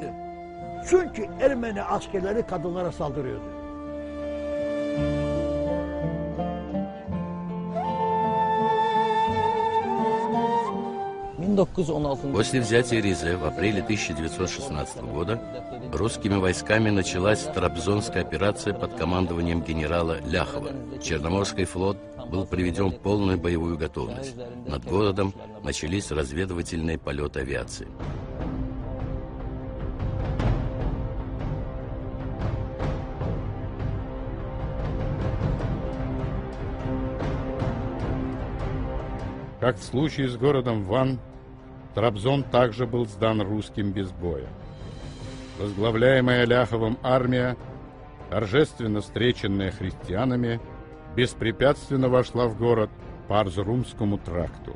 После взятия Резе в апреле тысяча девятьсот шестнадцатого года русскими войсками началась Трабзонская операция под командованием генерала Ляхова. Черноморский флот был приведен в полную боевую готовность. Над городом начались разведывательные полеты авиации. Как в случае с городом Ван, Трабзон также был сдан русским без боя. Возглавляемая Ляховым армия, торжественно встреченная христианами, беспрепятственно вошла в город по Арзрумскому тракту.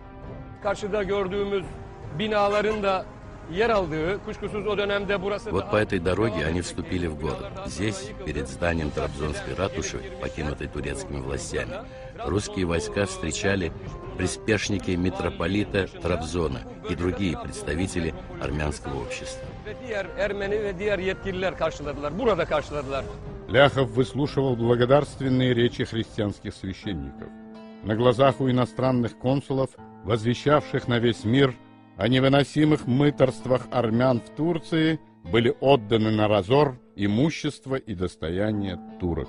Вот по этой дороге они вступили в город. Здесь, перед зданием Трабзонской ратуши, покинутой турецкими властями, русские войска встречали приспешники митрополита Трабзона и другие представители армянского общества. Ляхов выслушивал благодарственные речи христианских священников. На глазах у иностранных консулов, возвещавших на весь мир о невыносимых мытарствах армян в Турции, были отданы на разор имущество и достояние турок.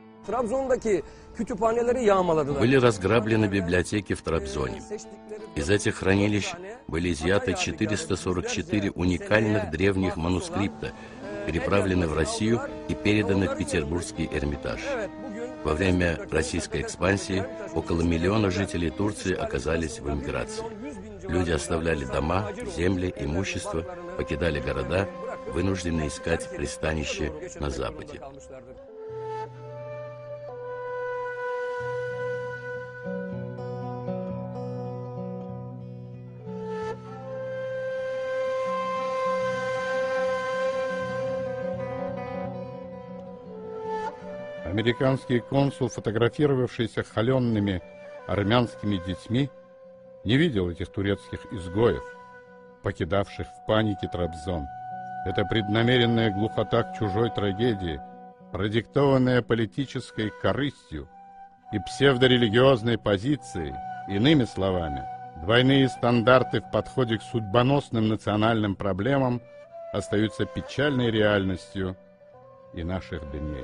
Были разграблены библиотеки в Трабзоне. Из этих хранилищ были изъяты четыреста сорок четыре уникальных древних манускрипта, переправлены в Россию и переданы в Петербургский Эрмитаж. Во время российской экспансии около миллиона жителей Турции оказались в эмиграции. Люди оставляли дома, земли, имущество, покидали города, вынуждены искать пристанище на Западе. Американский консул, фотографировавшийся холеными армянскими детьми, не видел этих турецких изгоев, покидавших в панике Трабзон. Это преднамеренная глухота к чужой трагедии, продиктованная политической корыстью и псевдорелигиозной позицией, иными словами, двойные стандарты в подходе к судьбоносным национальным проблемам остаются печальной реальностью и наших дней.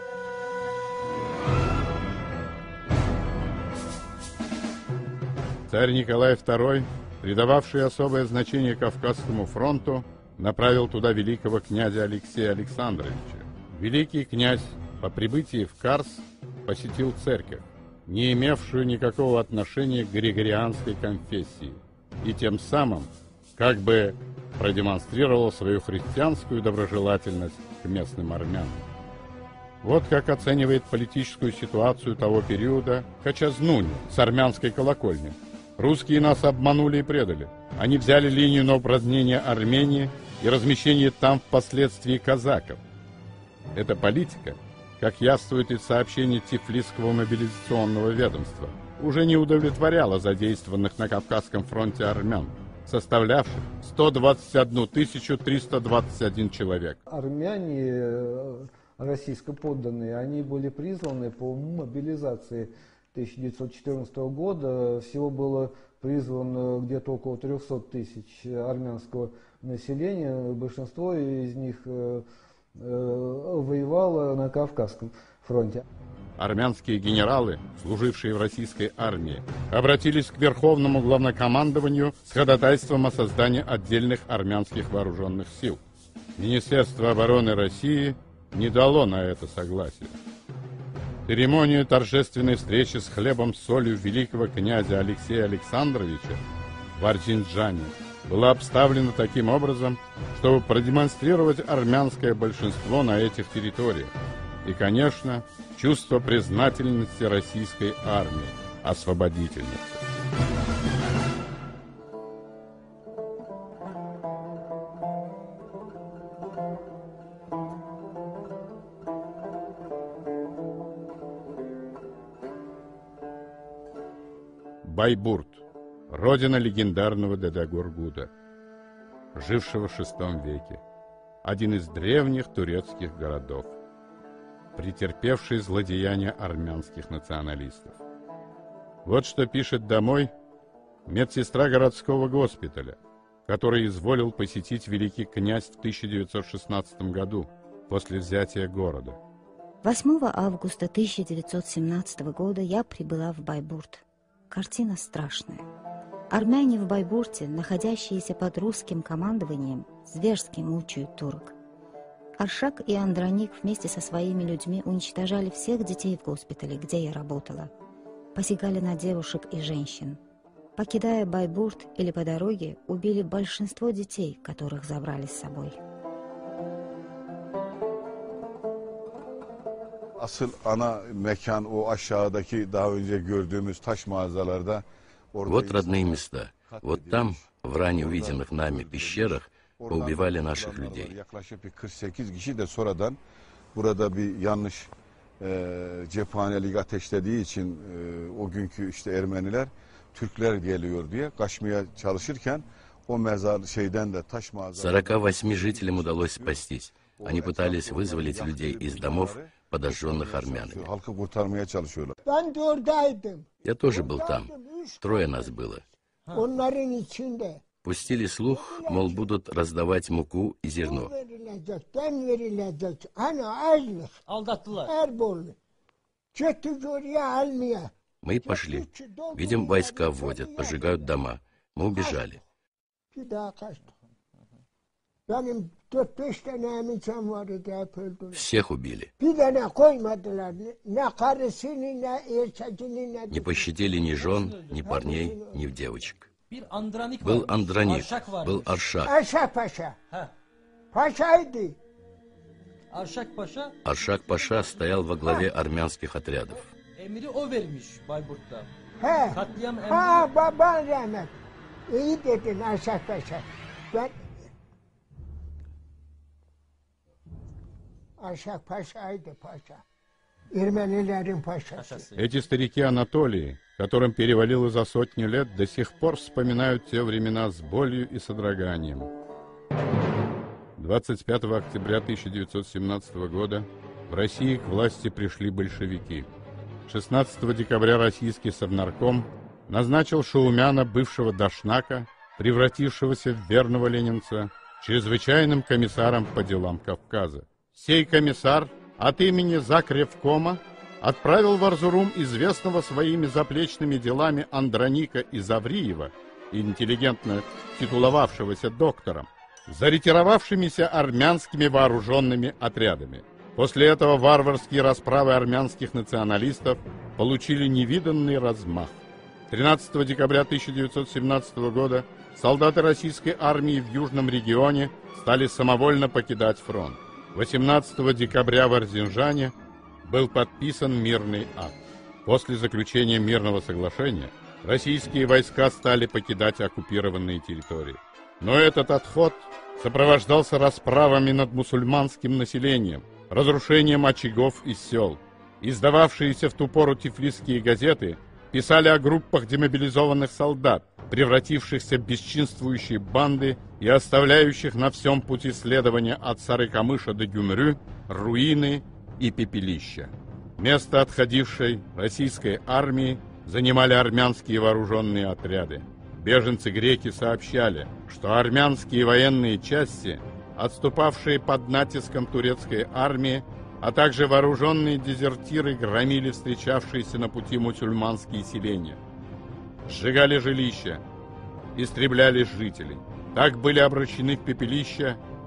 Царь Николай второй, придававший особое значение Кавказскому фронту, направил туда великого князя Алексея Александровича. Великий князь по прибытии в Карс посетил церковь, не имевшую никакого отношения к григорианской конфессии, и тем самым как бы продемонстрировал свою христианскую доброжелательность к местным армянам. Вот как оценивает политическую ситуацию того периода Качазнуни с армянской колокольни. Русские нас обманули и предали. Они взяли линию на упразднение Армении и размещение там впоследствии казаков. Эта политика, как явствует из сообщений Тифлисского мобилизационного ведомства, уже не удовлетворяла задействованных на Кавказском фронте армян, составлявших сто двадцать одну тысячу триста двадцать один человек. Армяне российско-подданные, они были призваны по мобилизации тысяча девятьсот четырнадцатого года. Всего было призвано где-то около трехсот тысяч армянского населения. Большинство из них э, э, воевало на Кавказском фронте. Армянские генералы, служившие в российской армии, обратились к Верховному главнокомандованию с ходатайством о создании отдельных армянских вооруженных сил. Министерство обороны России не дало на это согласия. Церемонию торжественной встречи с хлебом с солью великого князя Алексея Александровича в Ардзинджане была обставлена таким образом, чтобы продемонстрировать армянское большинство на этих территориях и, конечно, чувство признательности российской армии, освободительницы. Байбурт, родина легендарного Дедагургуда, жившего в шестом веке, один из древних турецких городов, претерпевший злодеяния армянских националистов. Вот что пишет домой медсестра городского госпиталя, который изволил посетить великий князь в тысяча девятьсот шестнадцатом году, после взятия города. восьмого августа тысяча девятьсот семнадцатого года я прибыла в Байбурт. Картина страшная. Армяне в Байбурте, находящиеся под русским командованием, зверски мучают турок. Аршак и Андроник вместе со своими людьми уничтожали всех детей в госпитале, где я работала. Посягали на девушек и женщин. Покидая Байбурт или по дороге, убили большинство детей, которых забрали с собой. Asıl ana mekan o aşağıdaki daha önce gördüğümüz taş mağazalarda. Вот родные места. Вот там, в ранее увиденных нами пещерах, поубивали наших людей. Yaklaşık kırk sekiz kişi de sonradan burada bir yanlış cephanelik ateşlediği için o günkü işte Ermeniler Türkler geliyor diye kaçmaya çalışırken o mezar şeyden de taş mağazaları. сорока восьми жителям удалось спастись. Они пытались вызволить людей из домов, подожженных армянами. Я тоже был там. Трое нас было. Пустили слух, мол, будут раздавать муку и зерно. Мы пошли. Видим, войска вводят, поджигают дома. Мы убежали. Всех убили. Не пощадили ни жен, ни парней, ни девочек. Был Андроник, был Аршак. Аршак Паша стоял во главе армянских отрядов. Эти старики Анатолии, которым перевалило за сотню лет, до сих пор вспоминают те времена с болью и содроганием. двадцать пятого октября тысяча девятьсот семнадцатого года в России к власти пришли большевики. шестнадцатого декабря российский Совнарком назначил Шаумяна, бывшего дашнака, превратившегося в верного ленинца, чрезвычайным комиссаром по делам Кавказа. Сей комиссар от имени Закревкома отправил в Арзурум известного своими заплечными делами Андроника и Завриева, интеллигентно титуловавшегося доктором, за ретировавшимися армянскими вооруженными отрядами. После этого варварские расправы армянских националистов получили невиданный размах. тринадцатого декабря тысяча девятьсот семнадцатого года солдаты российской армии в Южном регионе стали самовольно покидать фронт. восемнадцатого декабря в Ардзинджане был подписан мирный акт. После заключения мирного соглашения российские войска стали покидать оккупированные территории. Но этот отход сопровождался расправами над мусульманским населением, разрушением очагов и сел. Издававшиеся в ту пору тифлисские газеты писали о группах демобилизованных солдат, превратившихся в бесчинствующие банды и оставляющих на всем пути следования от Сарыкамыша до Гюмрю руины и пепелища. Место отходившей российской армии занимали армянские вооруженные отряды. Беженцы-греки сообщали, что армянские военные части, отступавшие под натиском турецкой армии, а также вооруженные дезертиры громили встречавшиеся на пути мусульманские селения. Сжигали жилища, истребляли жителей. Так были обращены в пепелища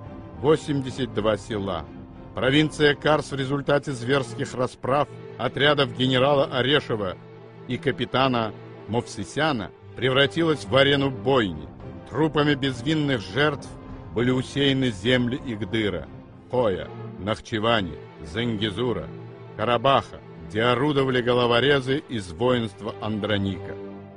восемьдесят два села. Провинция Карс в результате зверских расправ отрядов генерала Орешева и капитана Мовсисяна превратилась в арену бойни. Трупами безвинных жертв были усеяны земли Игдыра, Хоя, Нахчевани, Зангизура, Карабаха, где орудовали головорезы из воинства Андроника.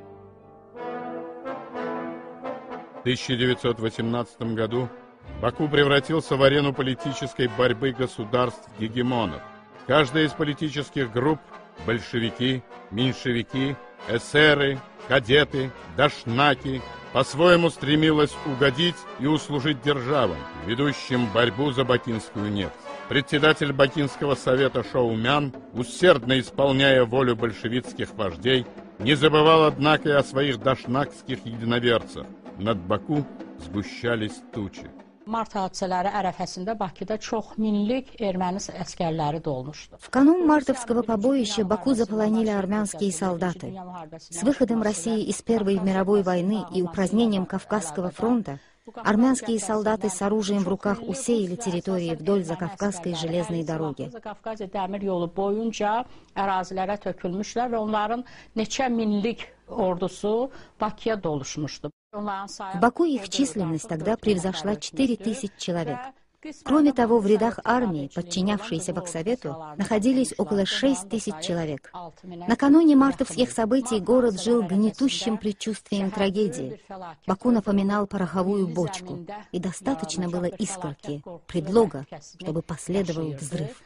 В тысяча девятьсот восемнадцатом году Баку превратился в арену политической борьбы государств-гегемонов. Каждая из политических групп – большевики, меньшевики, эсеры, кадеты, дашнаки – по-своему стремилась угодить и услужить державам, ведущим борьбу за бакинскую нефть. Председатель Бакинского совета Шоумян, усердно исполняя волю большевистских вождей, не забывал, однако, и о своих дашнакских единоверцах. Над Баку сгущались тучи. Mart hadisələri ərəfəsində Bakıda çox minlik erməni əskərləri dolmuşdu. В канун мартовского побоища Баку заполонили армянские солдаты. С выходом России из Первой мировой войны и упразднением Кавказского фронта армянские солдаты с оружием в руках усеяли территории вдоль Закавказской железной дороги. Zakafqaz dəmir yolu boyunca ərazilərə tökülmüşlər və onların neçə minlik ordusu Bakıya doluşmuşdu. В Баку их численность тогда превзошла четыре тысячи человек. Кроме того, в рядах армии, подчинявшейся Баксовету, находились около шести тысяч человек. Накануне мартовских событий город жил гнетущим предчувствием трагедии. Баку напоминал пороховую бочку, и достаточно было искорки, предлога, чтобы последовал взрыв.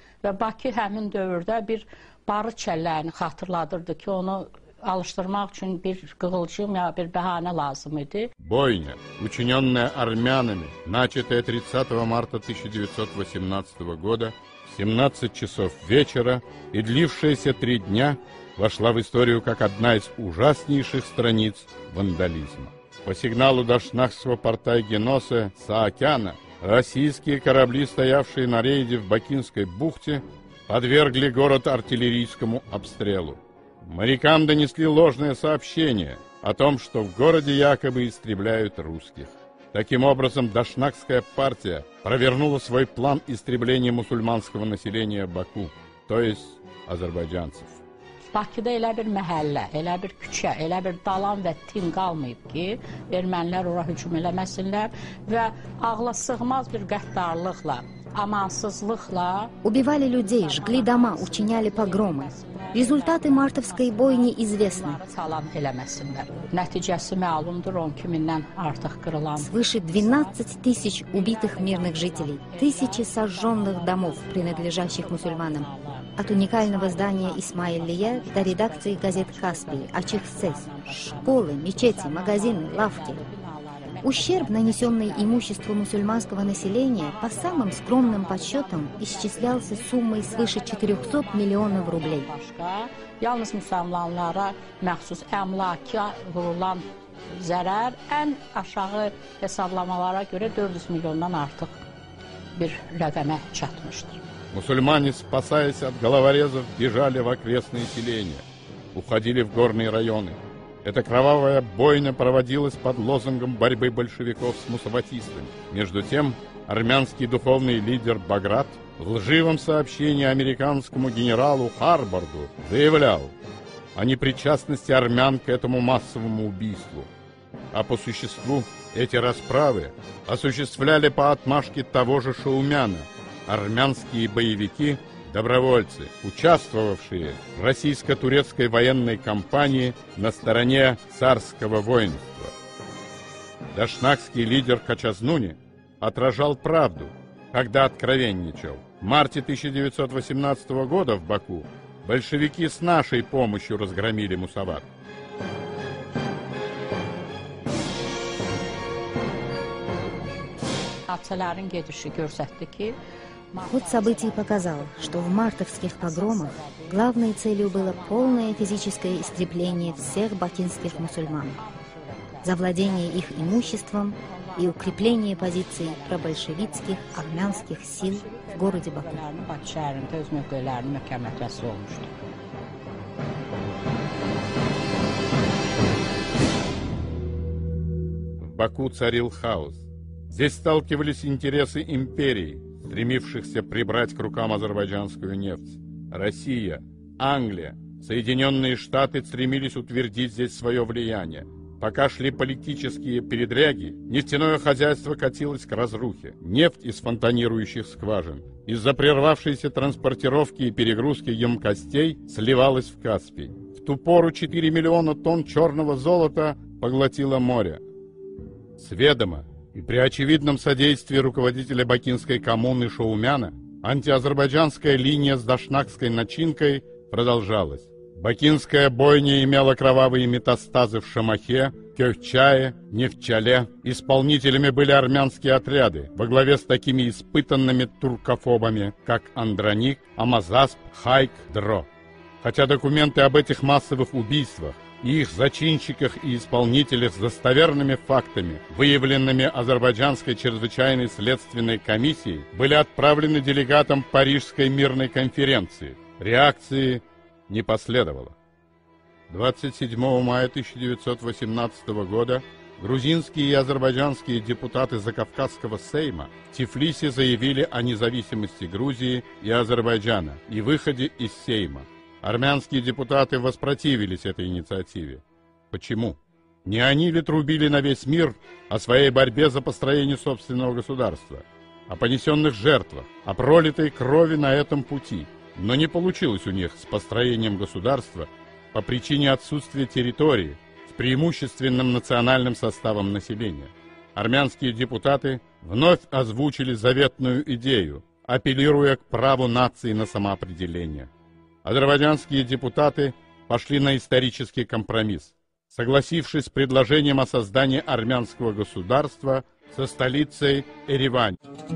Alıştırmaq üçün bir qığılcım ya bir bəhanə lazım idi. Бойня, учиненная армянами, начатая тридцатого марта тысяча девятьсот восемнадцатого года в семнадцать часов вечера и длившаяся три дня, вошла в историю как одна из ужаснейших страниц вандализма. По сигналу дашнакского порта Геноса Саакяна российские корабли, стоявшие на рейде в Бакинской бухте, подвергли город артиллерийскому обстрелу. Морякам донесли ложное сообщение о том, что в городе якобы истребляют русских. Таким образом, дашнакская партия провернула свой план истребления мусульманского населения Баку, то есть azərbaycanцев. Bakıda elə bir məhəllə, elə bir küçə, elə bir dalan və tin qalmayıb ki, ermənilər ora hücum eləməsinlər və ağla sığmaz bir qəddarlıqla, amansızlıqla убивали людей, жгли дома, учиняли погромы. Результаты мартовской бойни известны. Свыше двенадцати тысяч убитых мирных жителей, тысячи сожженных домов, принадлежащих мусульманам. От уникального здания Исмаиллия до редакции газет «Каспий», «Ачехсес», школы, мечети, магазины, лавки. Ущерб, нанесенный имуществу мусульманского населения, по самым скромным подсчетам исчислялся суммой свыше четырёхсот миллионов рублей. Yalnız müsəlmanlara məxsus əmlaka vurulan zərər ən aşağı hesablamalara görə dörd yüz milyondan artıq bir rəqəmə çatmışdır. Мусульмане, спасаясь от головорезов, бежали в окрестные селения, уходили в горные районы. Эта кровавая бойня проводилась под лозунгом борьбы большевиков с мусаватистами. Между тем, армянский духовный лидер Баграт в лживом сообщении американскому генералу Харборду заявлял о непричастности армян к этому массовому убийству. А по существу эти расправы осуществляли по отмашке того же Шоумяна армянские боевики, добровольцы, участвовавшие в российско-турецкой военной кампании на стороне царского воинства. Дашнакский лидер Качазнуни отражал правду, когда откровенничал. В марте тысяча девятьсот восемнадцатого года в Баку большевики с нашей помощью разгромили Мусават. Ход событий показал, что в мартовских погромах главной целью было полное физическое истребление всех бакинских мусульман, завладение их имуществом и укрепление позиций пробольшевистских армянских сил в городе Баку. В Баку царил хаос. Здесь сталкивались интересы империй, стремившихся прибрать к рукам азербайджанскую нефть. Россия, Англия, Соединенные Штаты стремились утвердить здесь свое влияние. Пока шли политические передряги, нефтяное хозяйство катилось к разрухе. Нефть из фонтанирующих скважин из-за прервавшейся транспортировки и перегрузки емкостей сливалась в Каспий. В ту пору четыре миллиона тонн черного золота поглотило море. С ведома и при очевидном содействии руководителя бакинской коммуны Шоумяна антиазербайджанская линия с дашнакской начинкой продолжалась. Бакинская бойня имела кровавые метастазы в Шамахе, Кёхчае, Нефчале. Исполнителями были армянские отряды во главе с такими испытанными туркофобами, как Андроник, Амазасп, Хайк, Дро. Хотя документы об этих массовых убийствах и их зачинщиках и исполнителях с достоверными фактами, выявленными Азербайджанской чрезвычайной следственной комиссией, были отправлены делегатам Парижской мирной конференции. Реакции не последовало. двадцать седьмого мая тысяча девятьсот восемнадцатого года грузинские и азербайджанские депутаты Закавказского Сейма в Тифлисе заявили о независимости Грузии и Азербайджана и выходе из Сейма. Армянские депутаты воспротивились этой инициативе. Почему? Не они ли трубили на весь мир о своей борьбе за построение собственного государства, о понесенных жертвах, о пролитой крови на этом пути? Но не получилось у них с построением государства по причине отсутствия территории с преимущественным национальным составом населения. Армянские депутаты вновь озвучили заветную идею, апеллируя к праву нации на самоопределение. Азербайджанские депутаты пошли на исторический компромисс, согласившись с предложением о создании армянского государства со столицей Еревань.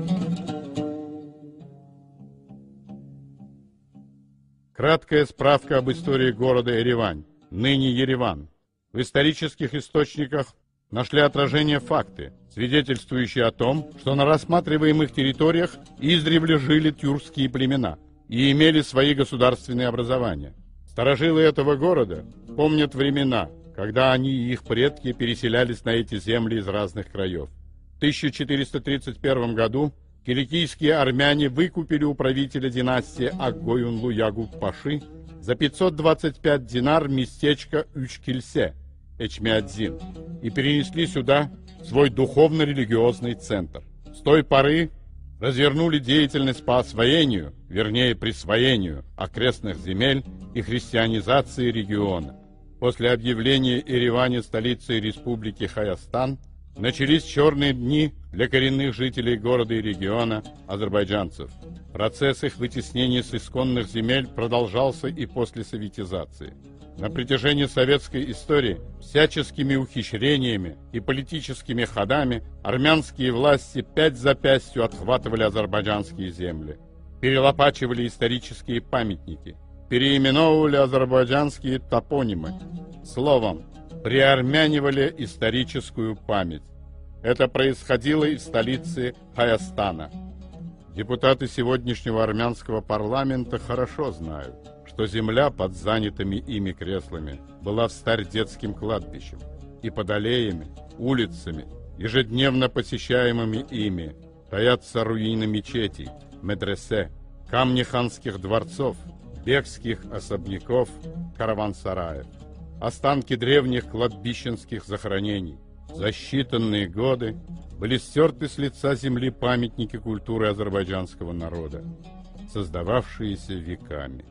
Краткая справка об истории города Еревань, ныне Ереван. В исторических источниках нашли отражение факты, свидетельствующие о том, что на рассматриваемых территориях издревле жили тюркские племена и имели свои государственные образования. Старожилы этого города помнят времена, когда они и их предки переселялись на эти земли из разных краев. В тысяча четыреста тридцать первом году киликийские армяне выкупили у правителя династии Акгоюнлу Ягуб-Паши за пятьсот двадцать пять динар местечко Учкильсе, Эчмиадзин, и перенесли сюда свой духовно-религиозный центр. С той поры развернули деятельность по освоению, вернее присвоению окрестных земель и христианизации региона. После объявления Еревани столицей республики Хаястан начались черные дни для коренных жителей города и региона азербайджанцев. Процесс их вытеснения с исконных земель продолжался и после советизации. На протяжении советской истории всяческими ухищрениями и политическими ходами армянские власти пять за пятью отхватывали азербайджанские земли, перелопачивали исторические памятники, переименовывали азербайджанские топонимы, словом, приармянивали историческую память. Это происходило и в столице Хаястана. Депутаты сегодняшнего армянского парламента хорошо знают, что земля под занятыми ими креслами была встарь детским кладбищем, и под аллеями, улицами, ежедневно посещаемыми ими, таятся руины мечетей, медресе, камни ханских дворцов, бекских особняков, караван-сараев, останки древних кладбищенских захоронений. За считанные годы были стерты с лица земли памятники культуры азербайджанского народа, создававшиеся веками.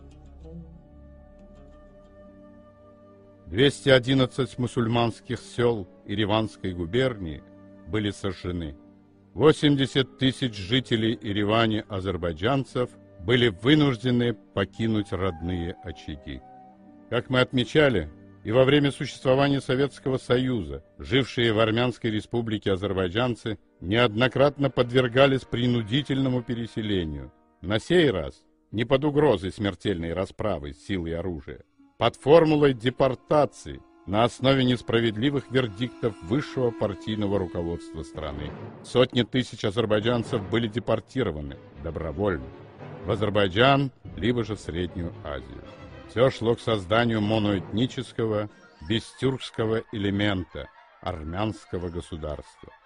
двести одиннадцать мусульманских сел Ереванской губернии были сожжены. восемьдесят тысяч жителей Еревани азербайджанцев были вынуждены покинуть родные очаги. Как мы отмечали, и во время существования Советского Союза жившие в Армянской республике азербайджанцы неоднократно подвергались принудительному переселению. На сей раз не под угрозой смертельной расправы силой и оружия, под формулой депортации на основе несправедливых вердиктов высшего партийного руководства страны. Сотни тысяч азербайджанцев были депортированы добровольно в Азербайджан, либо же в Среднюю Азию. Все шло к созданию моноэтнического, бестюркского элемента армянского государства.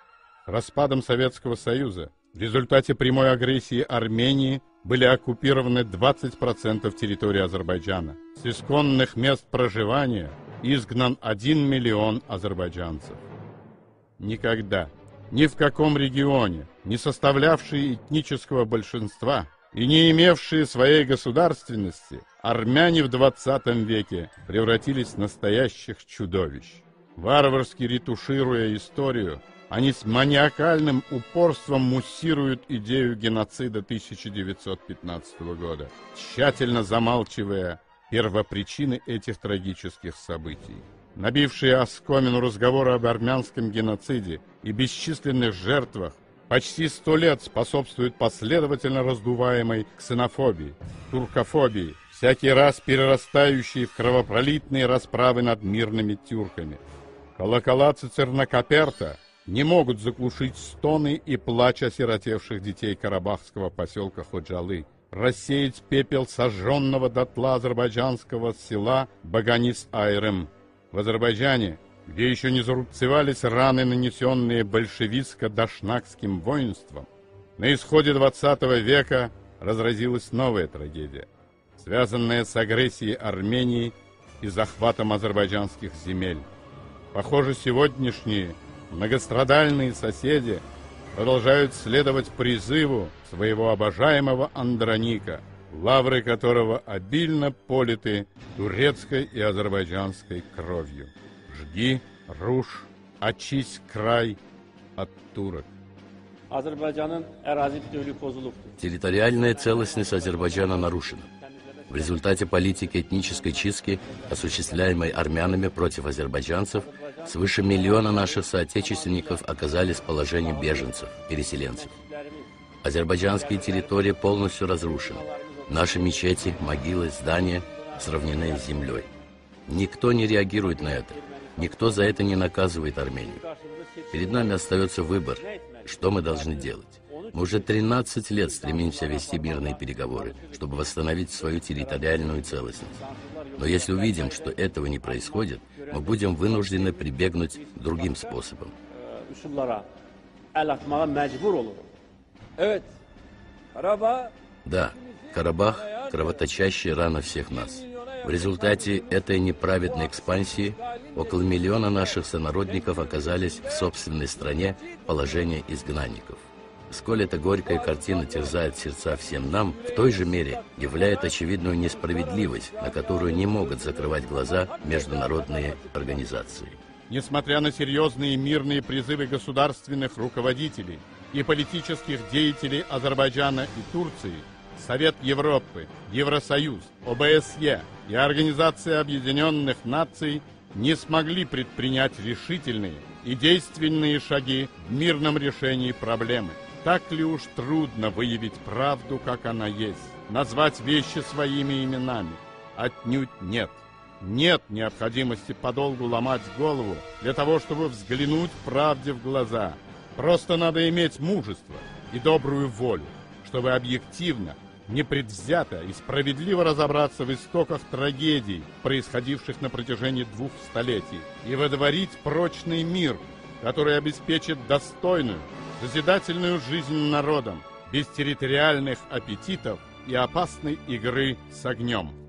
распадом Советского Союза в результате прямой агрессии Армении были оккупированы двадцать процентов территории Азербайджана. С исконных мест проживания изгнан один миллион азербайджанцев. Никогда, ни в каком регионе, не составлявшие этнического большинства и не имевшие своей государственности, армяне в двадцатом веке превратились в настоящих чудовищ. Варварски ретушируя историю, они с маниакальным упорством муссируют идею геноцида тысяча девятьсот пятнадцатого года, тщательно замалчивая первопричины этих трагических событий. Набившие оскомину разговоры об армянском геноциде и бесчисленных жертвах почти сто лет способствуют последовательно раздуваемой ксенофобии, туркофобии, всякий раз перерастающей в кровопролитные расправы над мирными тюрками. Колокола Цицерна-Каперта не могут заглушить стоны и плач осиротевших детей карабахского поселка Ходжалы, рассеять пепел сожженного дотла азербайджанского села Баганис-Айрем. В Азербайджане, где еще не зарубцевались раны, нанесенные большевистско-дашнакским воинством, на исходе двадцатого века разразилась новая трагедия, связанная с агрессией Армении и захватом азербайджанских земель. Похоже, сегодняшние многострадальные соседи продолжают следовать призыву своего обожаемого Андроника, лавры которого обильно политы турецкой и азербайджанской кровью. Жги, рушь, очись край от турок. Территориальная целостность Азербайджана нарушена. В результате политики этнической чистки, осуществляемой армянами против азербайджанцев, свыше миллиона наших соотечественников оказались в положении беженцев, переселенцев. Азербайджанские территории полностью разрушены. Наши мечети, могилы, здания сравнены с землей. Никто не реагирует на это. Никто за это не наказывает Армению. Перед нами остается выбор, что мы должны делать. Мы уже тринадцать лет стремимся вести мирные переговоры, чтобы восстановить свою территориальную целостность. Но если увидим, что этого не происходит, мы будем вынуждены прибегнуть к другим способам. Да, Карабах – кровоточащая рана всех нас. В результате этой неправедной экспансии около миллиона наших сонародников оказались в собственной стране в положении изгнанников. Сколь эта горькая картина терзает сердца всем нам, в той же мере являет очевидную несправедливость, на которую не могут закрывать глаза международные организации. Несмотря на серьезные мирные призывы государственных руководителей и политических деятелей Азербайджана и Турции, Совет Европы, Евросоюз, О Бэ Эс Е и Организация Объединенных Наций не смогли предпринять решительные и действенные шаги в мирном решении проблемы. Так ли уж трудно выявить правду, как она есть, назвать вещи своими именами? Отнюдь нет. Нет необходимости подолгу ломать голову для того, чтобы взглянуть правде в глаза. Просто надо иметь мужество и добрую волю, чтобы объективно, непредвзято и справедливо разобраться в истоках трагедий, происходивших на протяжении двух столетий, и водворить прочный мир, который обеспечит достойную, созидательную жизнь народам, без территориальных аппетитов и опасной игры с огнем.